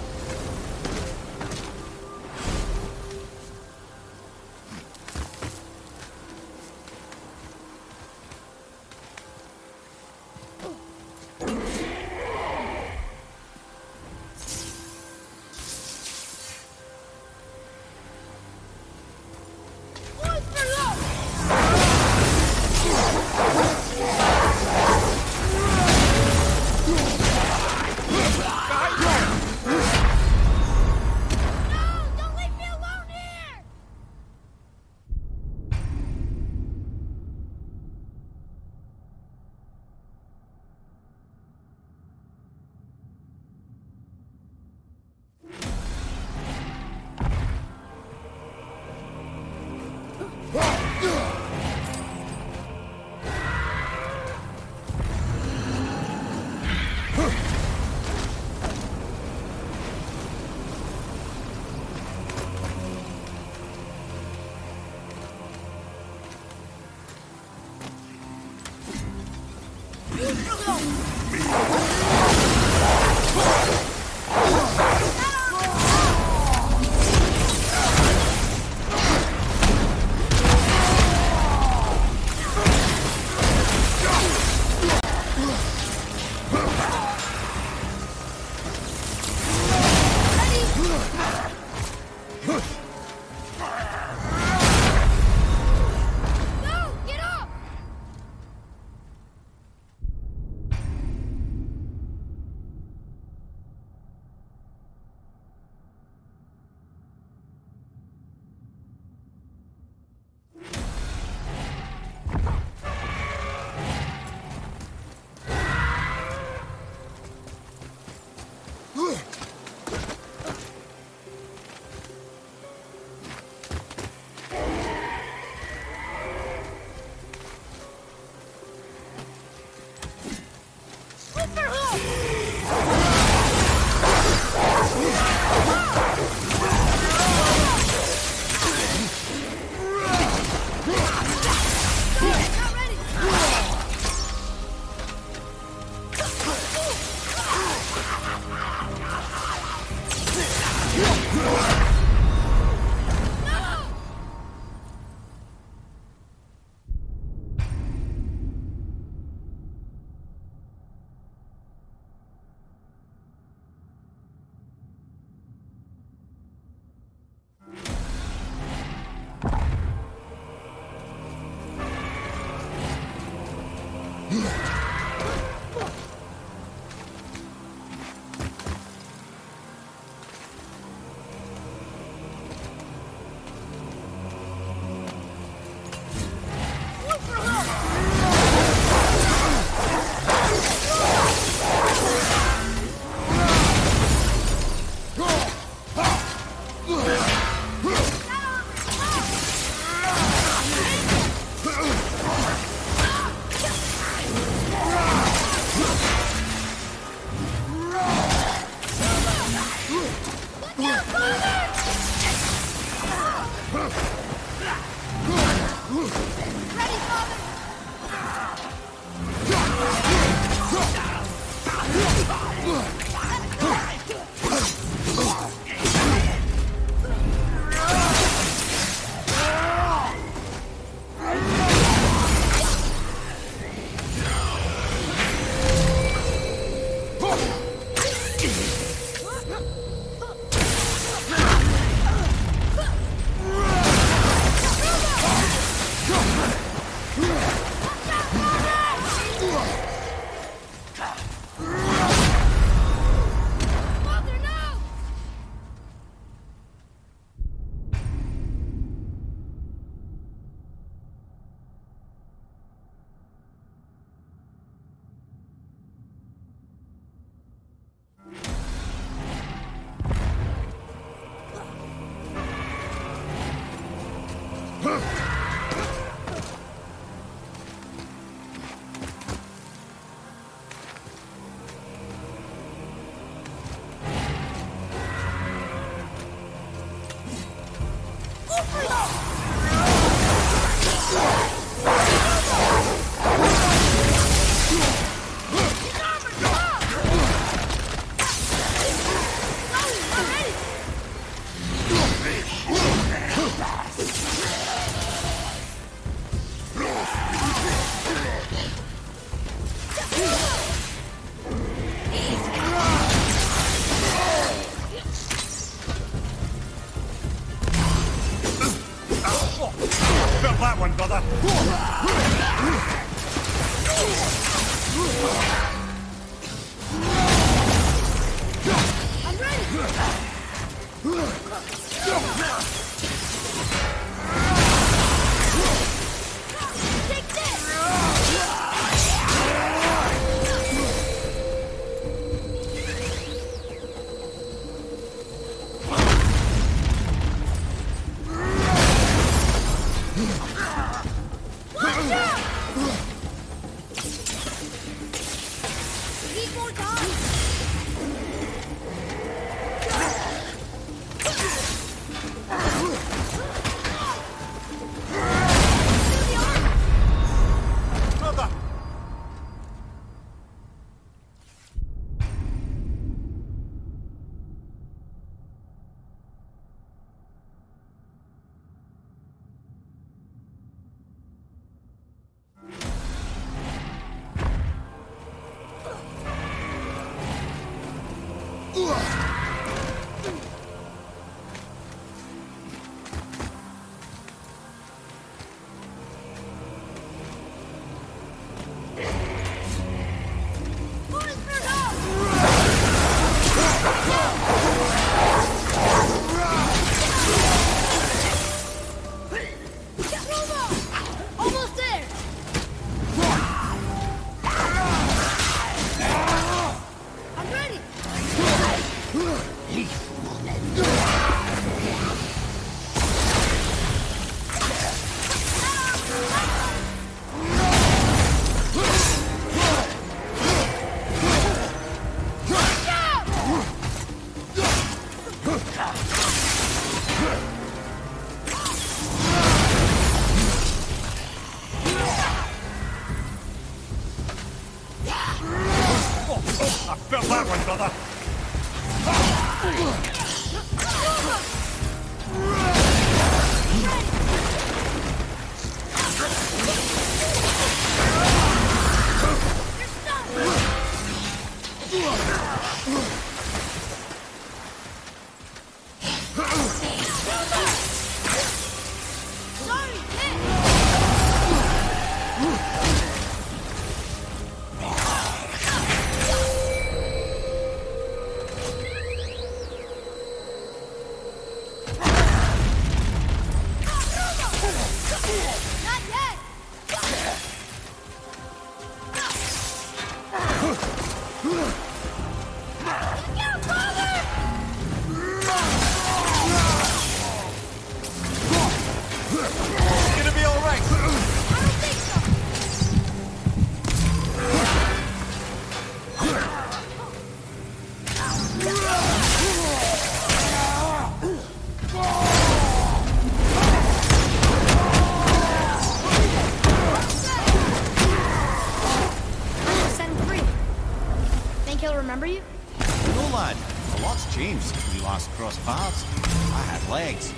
remember you? No, lad. A lot's changed since we last crossed paths. I had legs.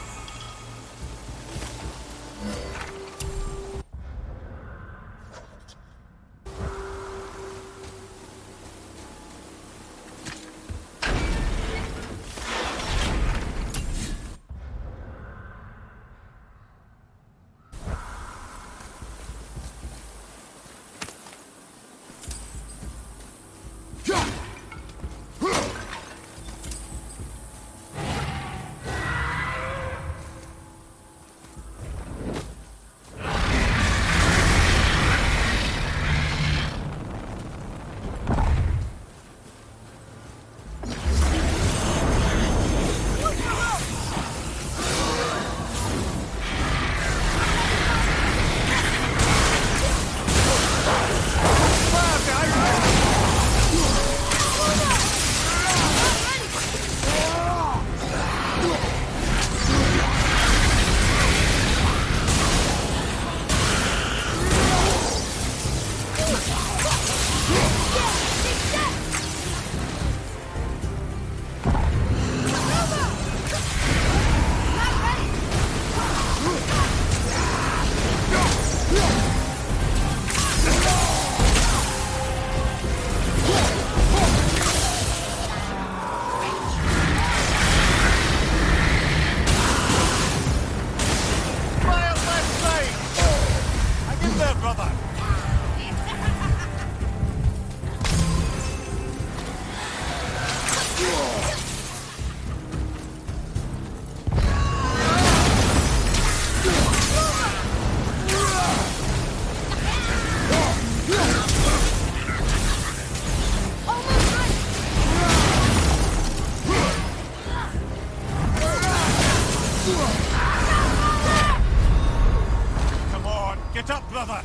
Get up, brother!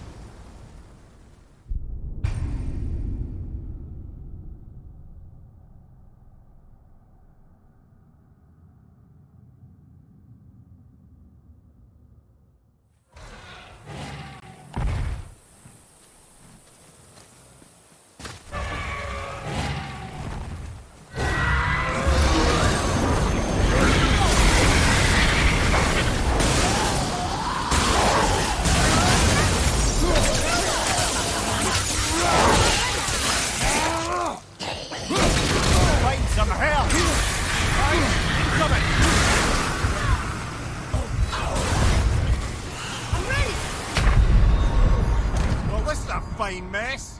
Fine mess.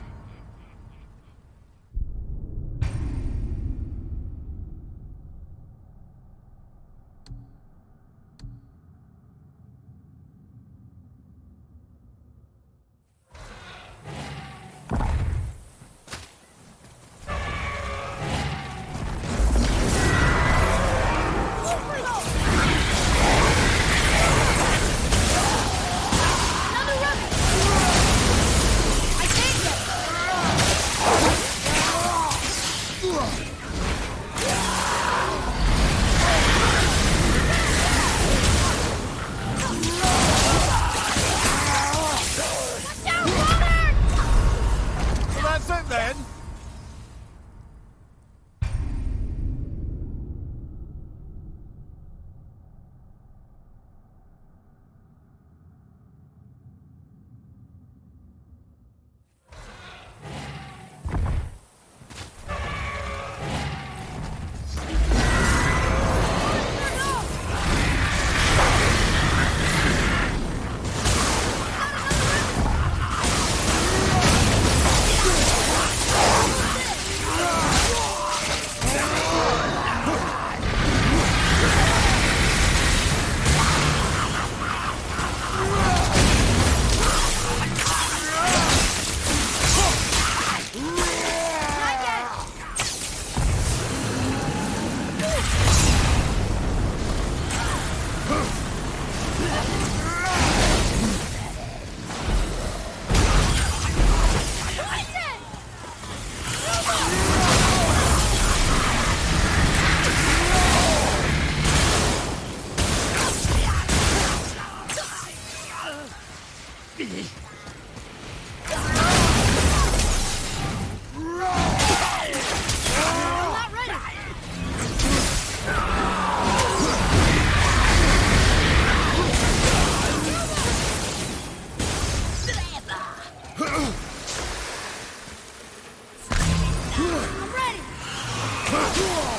I'm ready!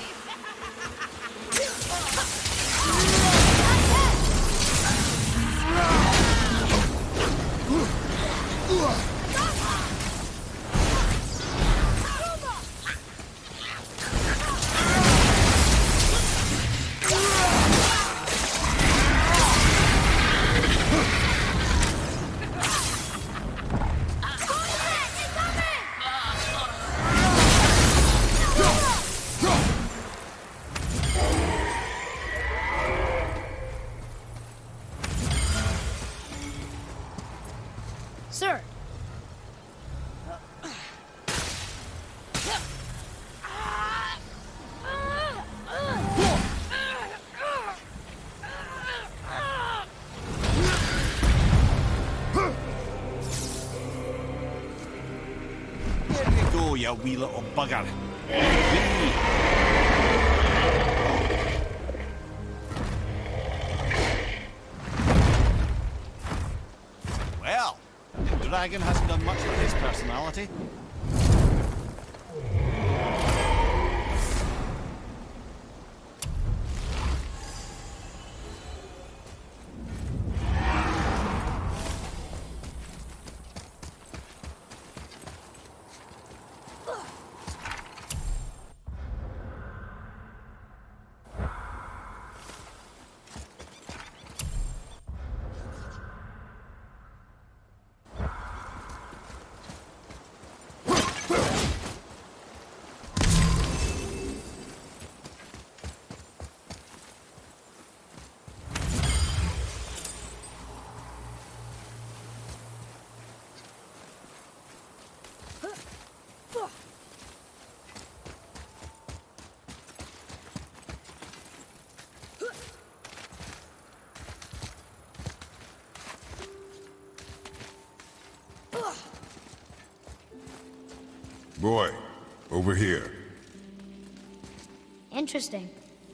Sir. There you go, you wee little bugger. Well, the dragon hasn't done much for his personality. Boy, over here. Interesting.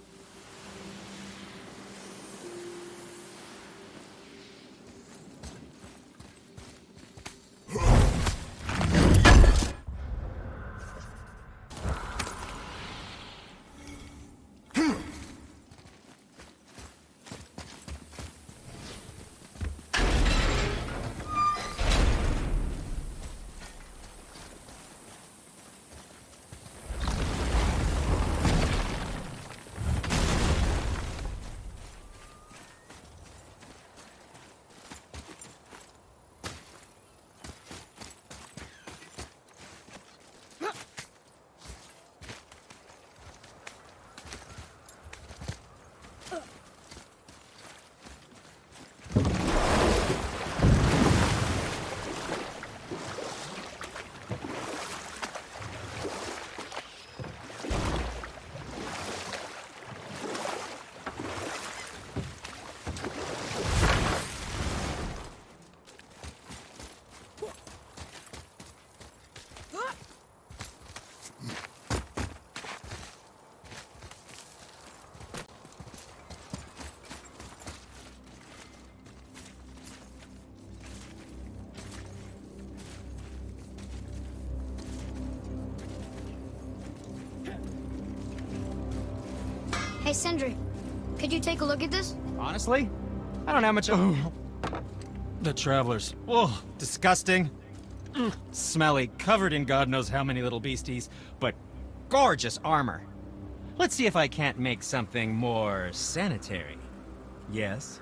Hey, Sindri, could you take a look at this? Honestly, I don't have much. Oh. The travelers. Oh, disgusting. Mm. Smelly, covered in God knows how many little beasties, but gorgeous armor. Let's see if I can't make something more sanitary. Yes?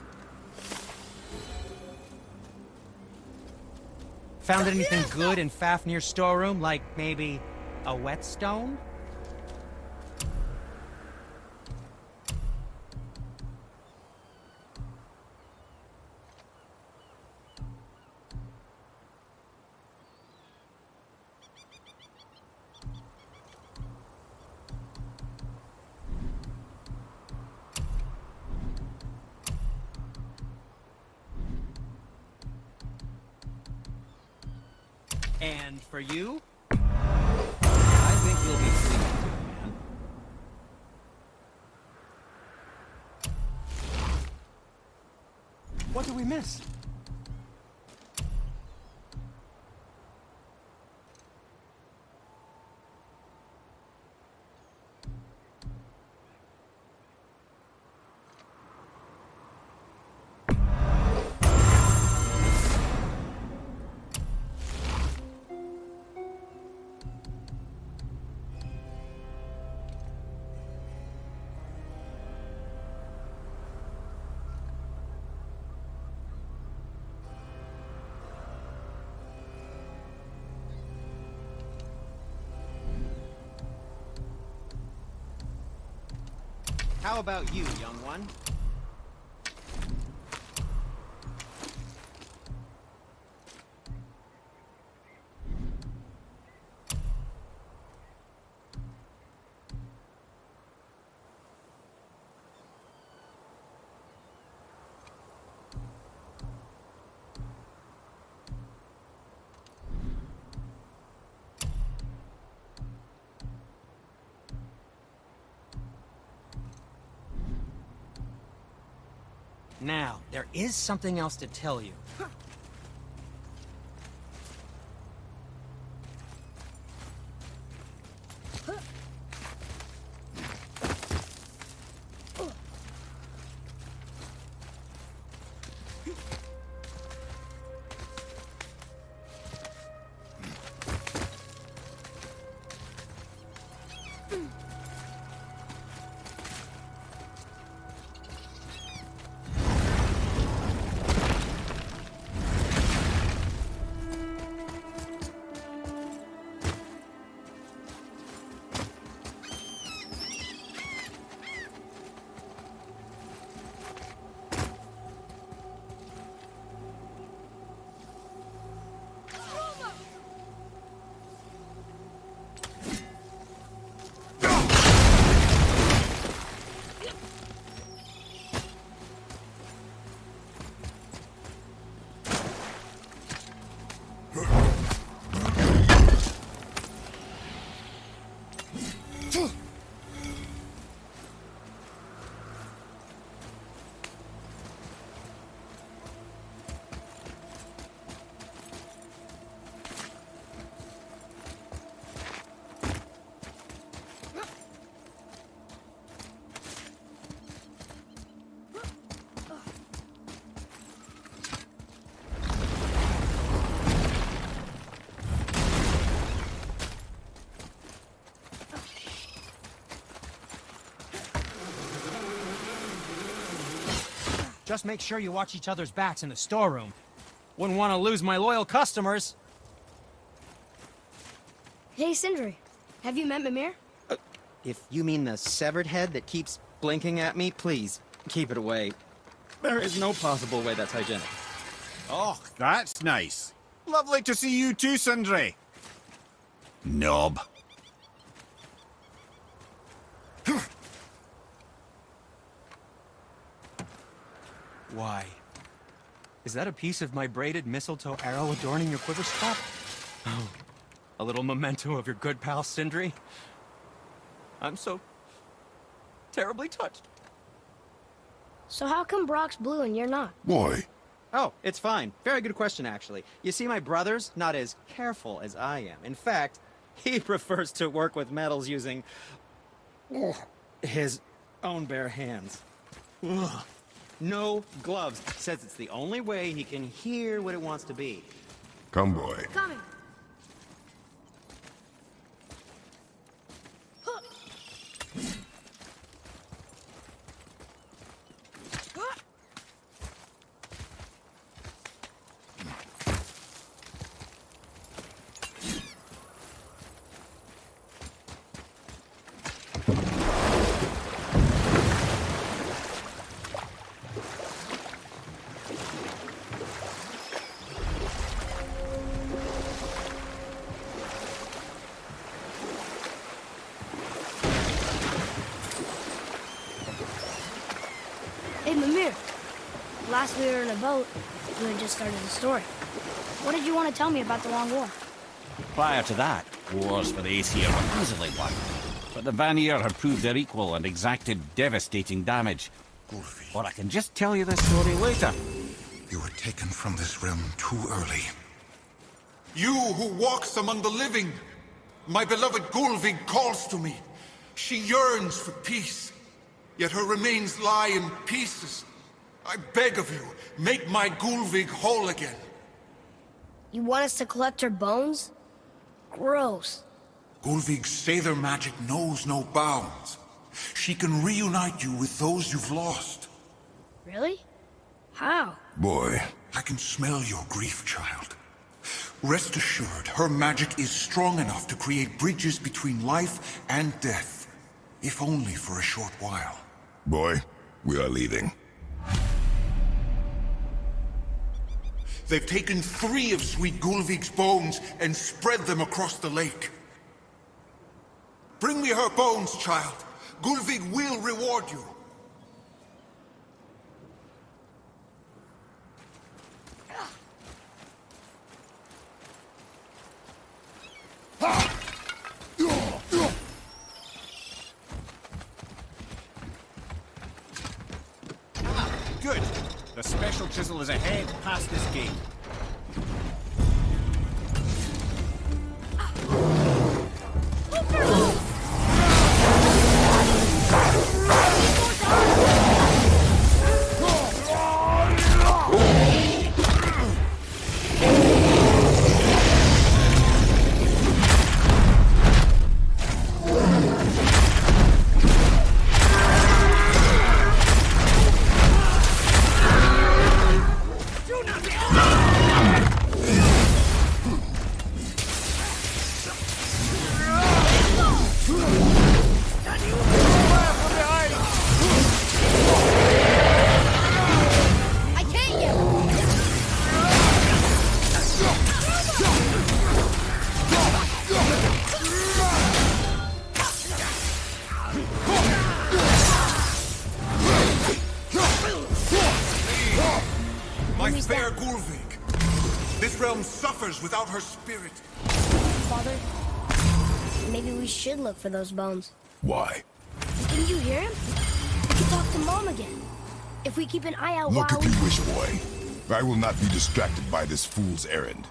Found anything good in Fafnir's storeroom, like maybe a whetstone? And for you, I think you'll be pleased, man. What did we miss? How about you, young one? Now, there is something else to tell you. Just make sure you watch each other's backs in the storeroom. Wouldn't want to lose my loyal customers. Hey, Sindri. Have you met Mimir? Uh, if you mean the severed head that keeps blinking at me, please, keep it away. There is no possible way that's hygienic. Oh, that's nice. Lovely to see you too, Sindri. Knob. Why? Is that a piece of my braided mistletoe arrow adorning your quiver strap? Oh, a little memento of your good pal Sindri? I'm so terribly touched. So how come Brock's blue and you're not? Why? Oh, it's fine. Very good question, actually. You see, my brother's not as careful as I am. In fact, he prefers to work with metals using his own bare hands. Ugh. No gloves. Says it's the only way he can hear what it wants to be. Come, boy. Coming. Hey, Mimir. Last we were in a boat, you had just started the story. What did you want to tell me about the Long War? Prior to that, wars for the Aesir were easily won. But the Vanir had proved their equal and exacted devastating damage. Or I can just tell you the story later. You were taken from this realm too early. You who walks among the living! My beloved Gullveig calls to me. She yearns for peace. Yet her remains lie in pieces. I beg of you, make my Gullveig whole again. You want us to collect her bones? Gross. Gullveig's Seidr magic knows no bounds. She can reunite you with those you've lost. Really? How? Boy. I can smell your grief, child. Rest assured, her magic is strong enough to create bridges between life and death. If only for a short while. Boy, we are leaving. They've taken three of Sweet Gulvig's bones and spread them across the lake. Bring me her bones, child. Gulvig will reward you. Good. The special chisel is ahead past this gate. Without her spirit. Father, maybe we should look for those bones. Why? Didn't you hear him? We can talk to Mom again. If we keep an eye out Look while if you we... wish, boy. I will not be distracted by this fool's errand.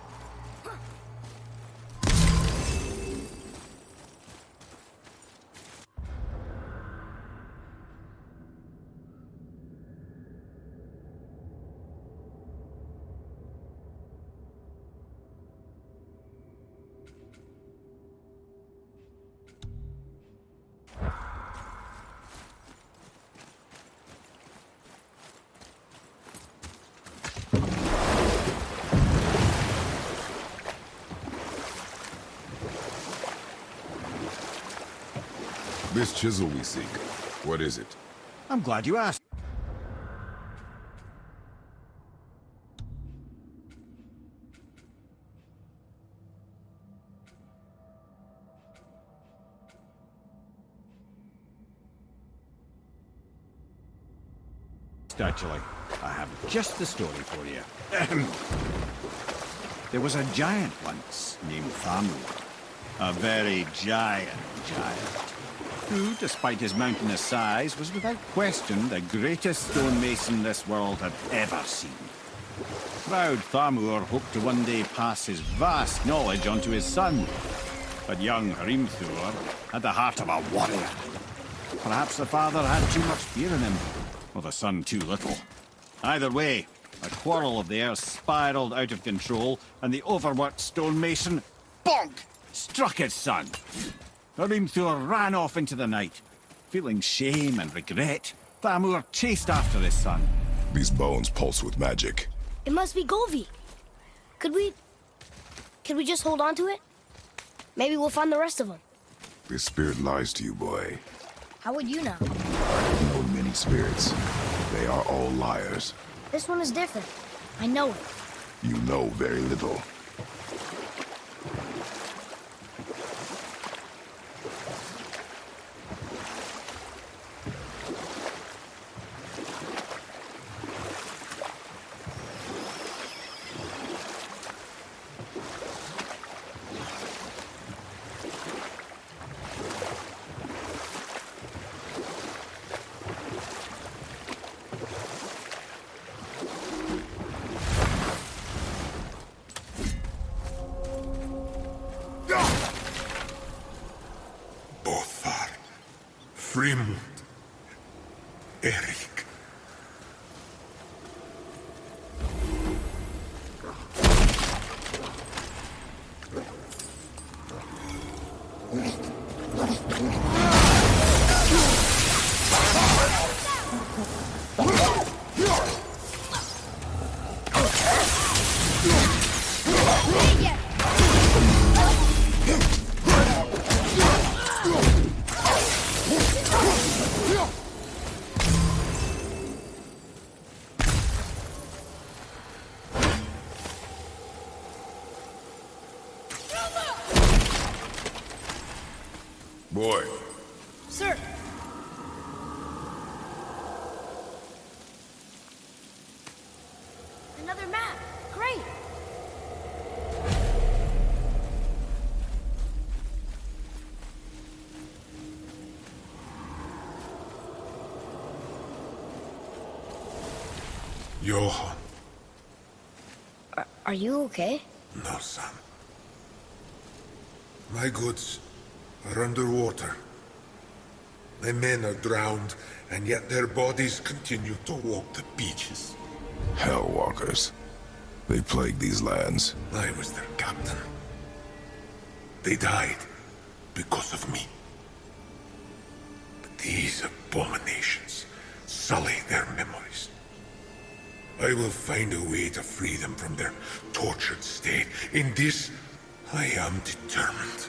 This chisel we seek, what is it? I'm glad you asked. Actually, I have just the story for you. There was a giant once named Thamur. A very giant giant. Who, despite his mountainous size, was without question the greatest stonemason this world had ever seen. Proud Thamur hoped to one day pass his vast knowledge onto his son. But young Hrimthur had the heart of a warrior. Perhaps the father had too much fear in him, or the son too little. Either way, a quarrel of theirs spiraled out of control, and the overworked stonemason, bonk, struck his son. Hrimthur ran off into the night. Feeling shame and regret, Thamur chased after his son. These bones pulse with magic. It must be Gulvig. Could we... Could we just hold on to it? Maybe we'll find the rest of them. This spirit lies to you, boy. How would you know? I know many spirits. They are all liars. This one is different. I know it. You know very little. Frimund. Erik. Boy. Sir! Another map! Great! Johan. Are, are you okay? No, son. My goods are underwater. My men are drowned, and yet their bodies continue to walk the beaches. Hellwalkers. They plague these lands. I was their captain. They died because of me. But these abominations sully their memories. I will find a way to free them from their tortured state. In this, I am determined.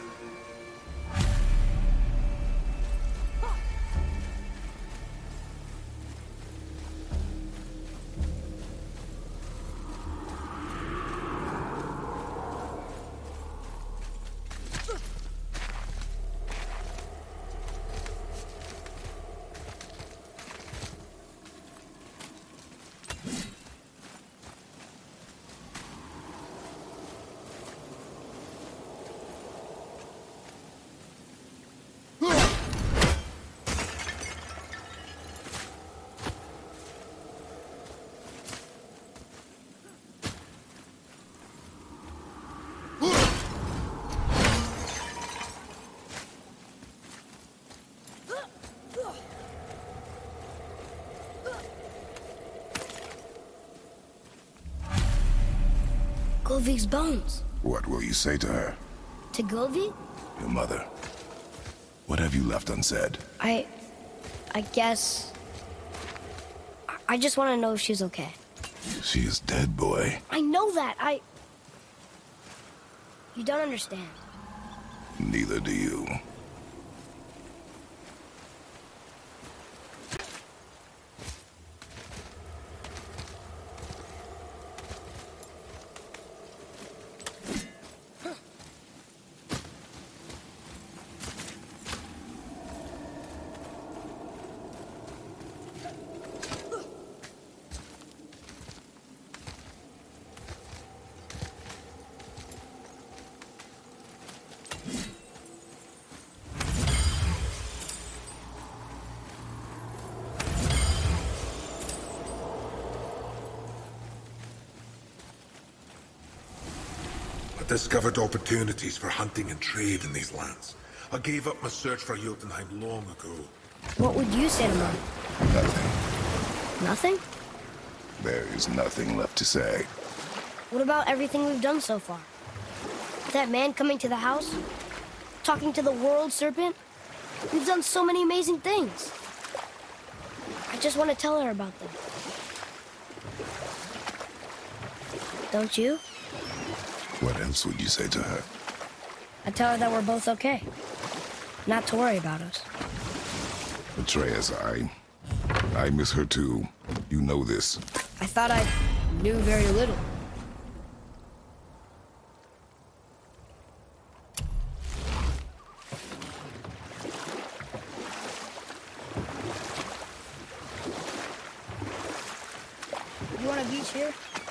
Golvik's bones. What will you say to her? To Golvik? Your mother. What have you left unsaid? I... I guess... I- I just want to know if she's okay. She is dead, boy. I know that, I... You don't understand. Neither do you. I discovered opportunities for hunting and trade in these lands. I gave up my search for Jotunheim long ago. What would you say to Mom? Nothing. Nothing? There is nothing left to say. What about everything we've done so far? That man coming to the house? Talking to the world serpent? We've done so many amazing things. I just want to tell her about them. Don't you? What else would you say to her? I tell her that we're both okay. Not to worry about us. Atreus, I... I miss her too. You know this. I thought I knew very little. You want a beach here?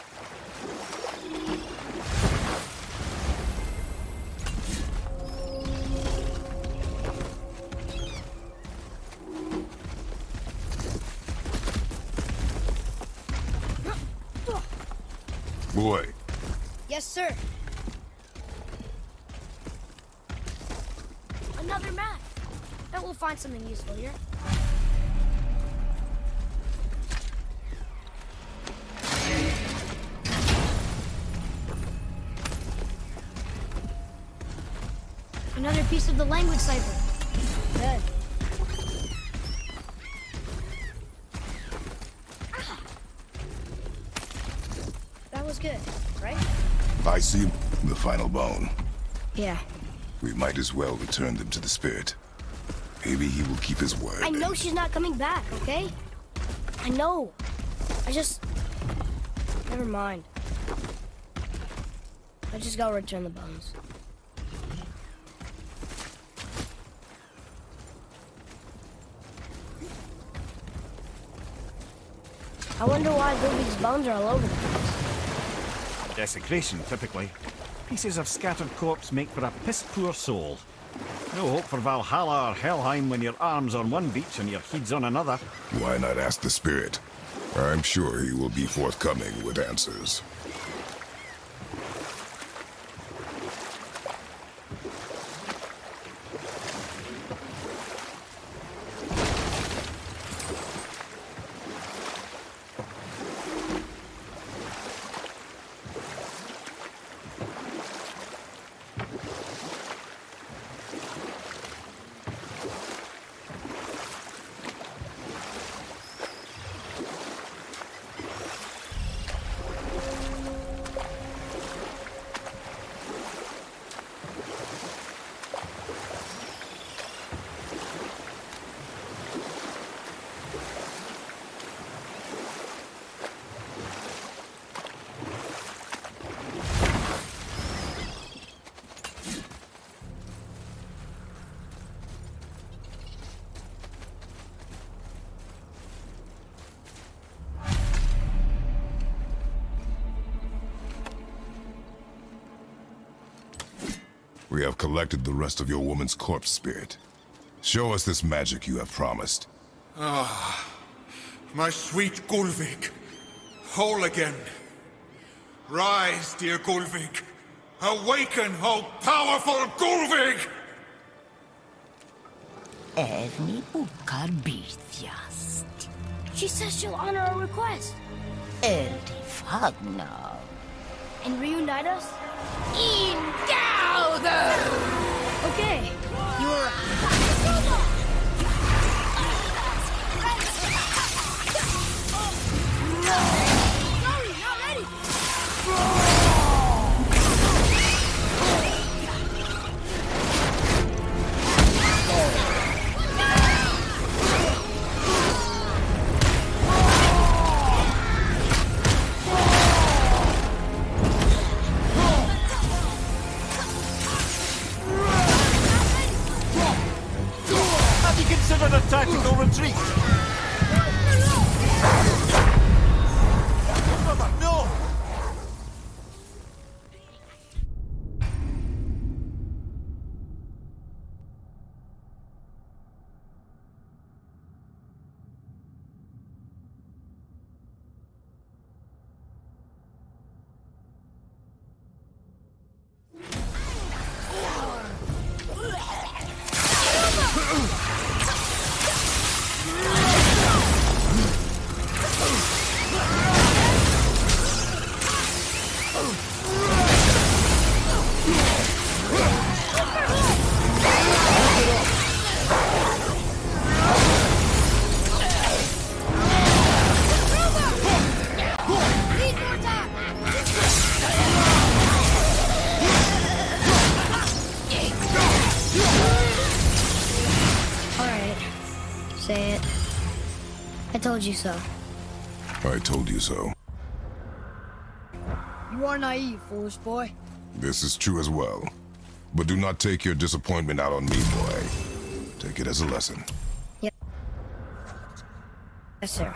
Boy. Yes, sir. Another map. Bet we'll find something useful here. Another piece of the language cipher. Good. Ah. That was good, right? I see the final bone. Yeah. We might as well return them to the spirit. Maybe he will keep his word. I know she's not coming back, okay? I know. I just... Never mind. I just gotta return the bones. I wonder why Gulvig's bones are all over the place. Desecration, typically. Pieces of scattered corpse make for a piss-poor soul. No hope for Valhalla or Helheim when your arm's on one beach and your head's on another. Why not ask the spirit? I'm sure he will be forthcoming with answers. We have collected the rest of your woman's corpse spirit. Show us this magic you have promised. Ah, my sweet Gulvig. Whole again. Rise, dear Gulvig. Awaken, oh powerful Gulvig! Evni ukar bitjast. She says she'll honor our request. Eldi fagna. And reunite us? In Gauder! Okay, you were right. Sorry, not ready. Consider a tactical retreat. Brother, no! Say it. I told you so. I told you so. You are naive, foolish boy. This is true as well. But do not take your disappointment out on me, boy. Take it as a lesson. Yep. Yes, sir.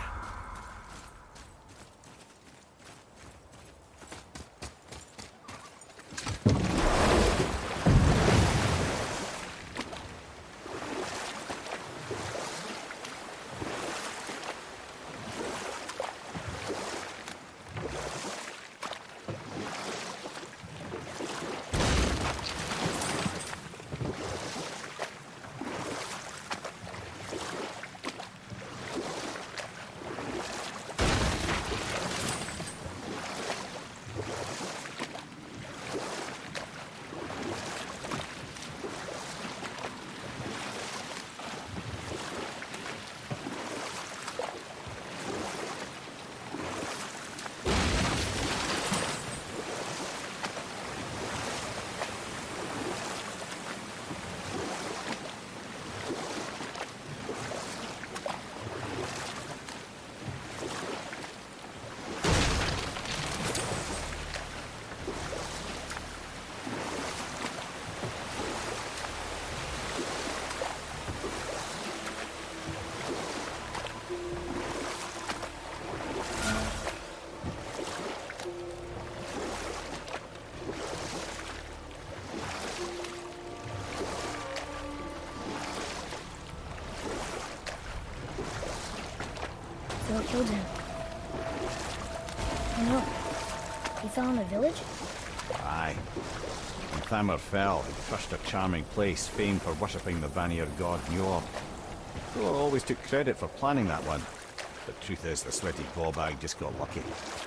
killed him. Oh no. He fell in the village? Aye. When Thamur fell, he crushed a charming place famed for worshipping the Vanir god Njord. Thor always took credit for planning that one. The truth is, the sweaty ballbag just got lucky.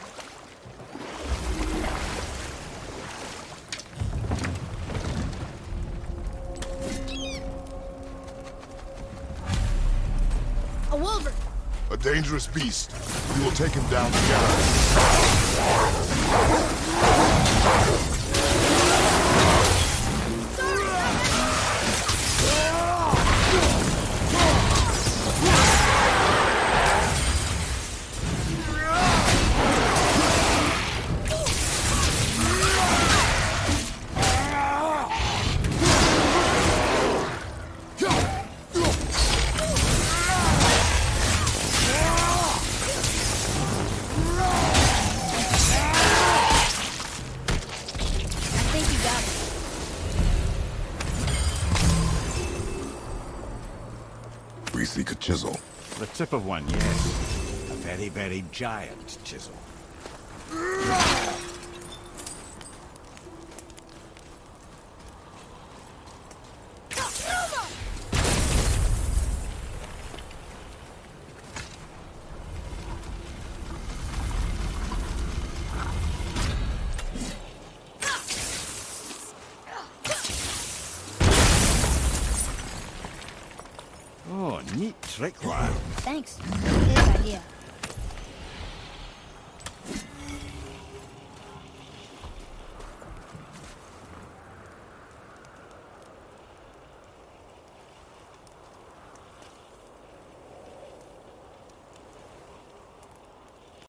A wolver! A dangerous beast. We will take him down together. We seek a chisel. The tip of one, yes. A very, very giant chisel. Oh, neat trick, lad. Thanks. Good idea.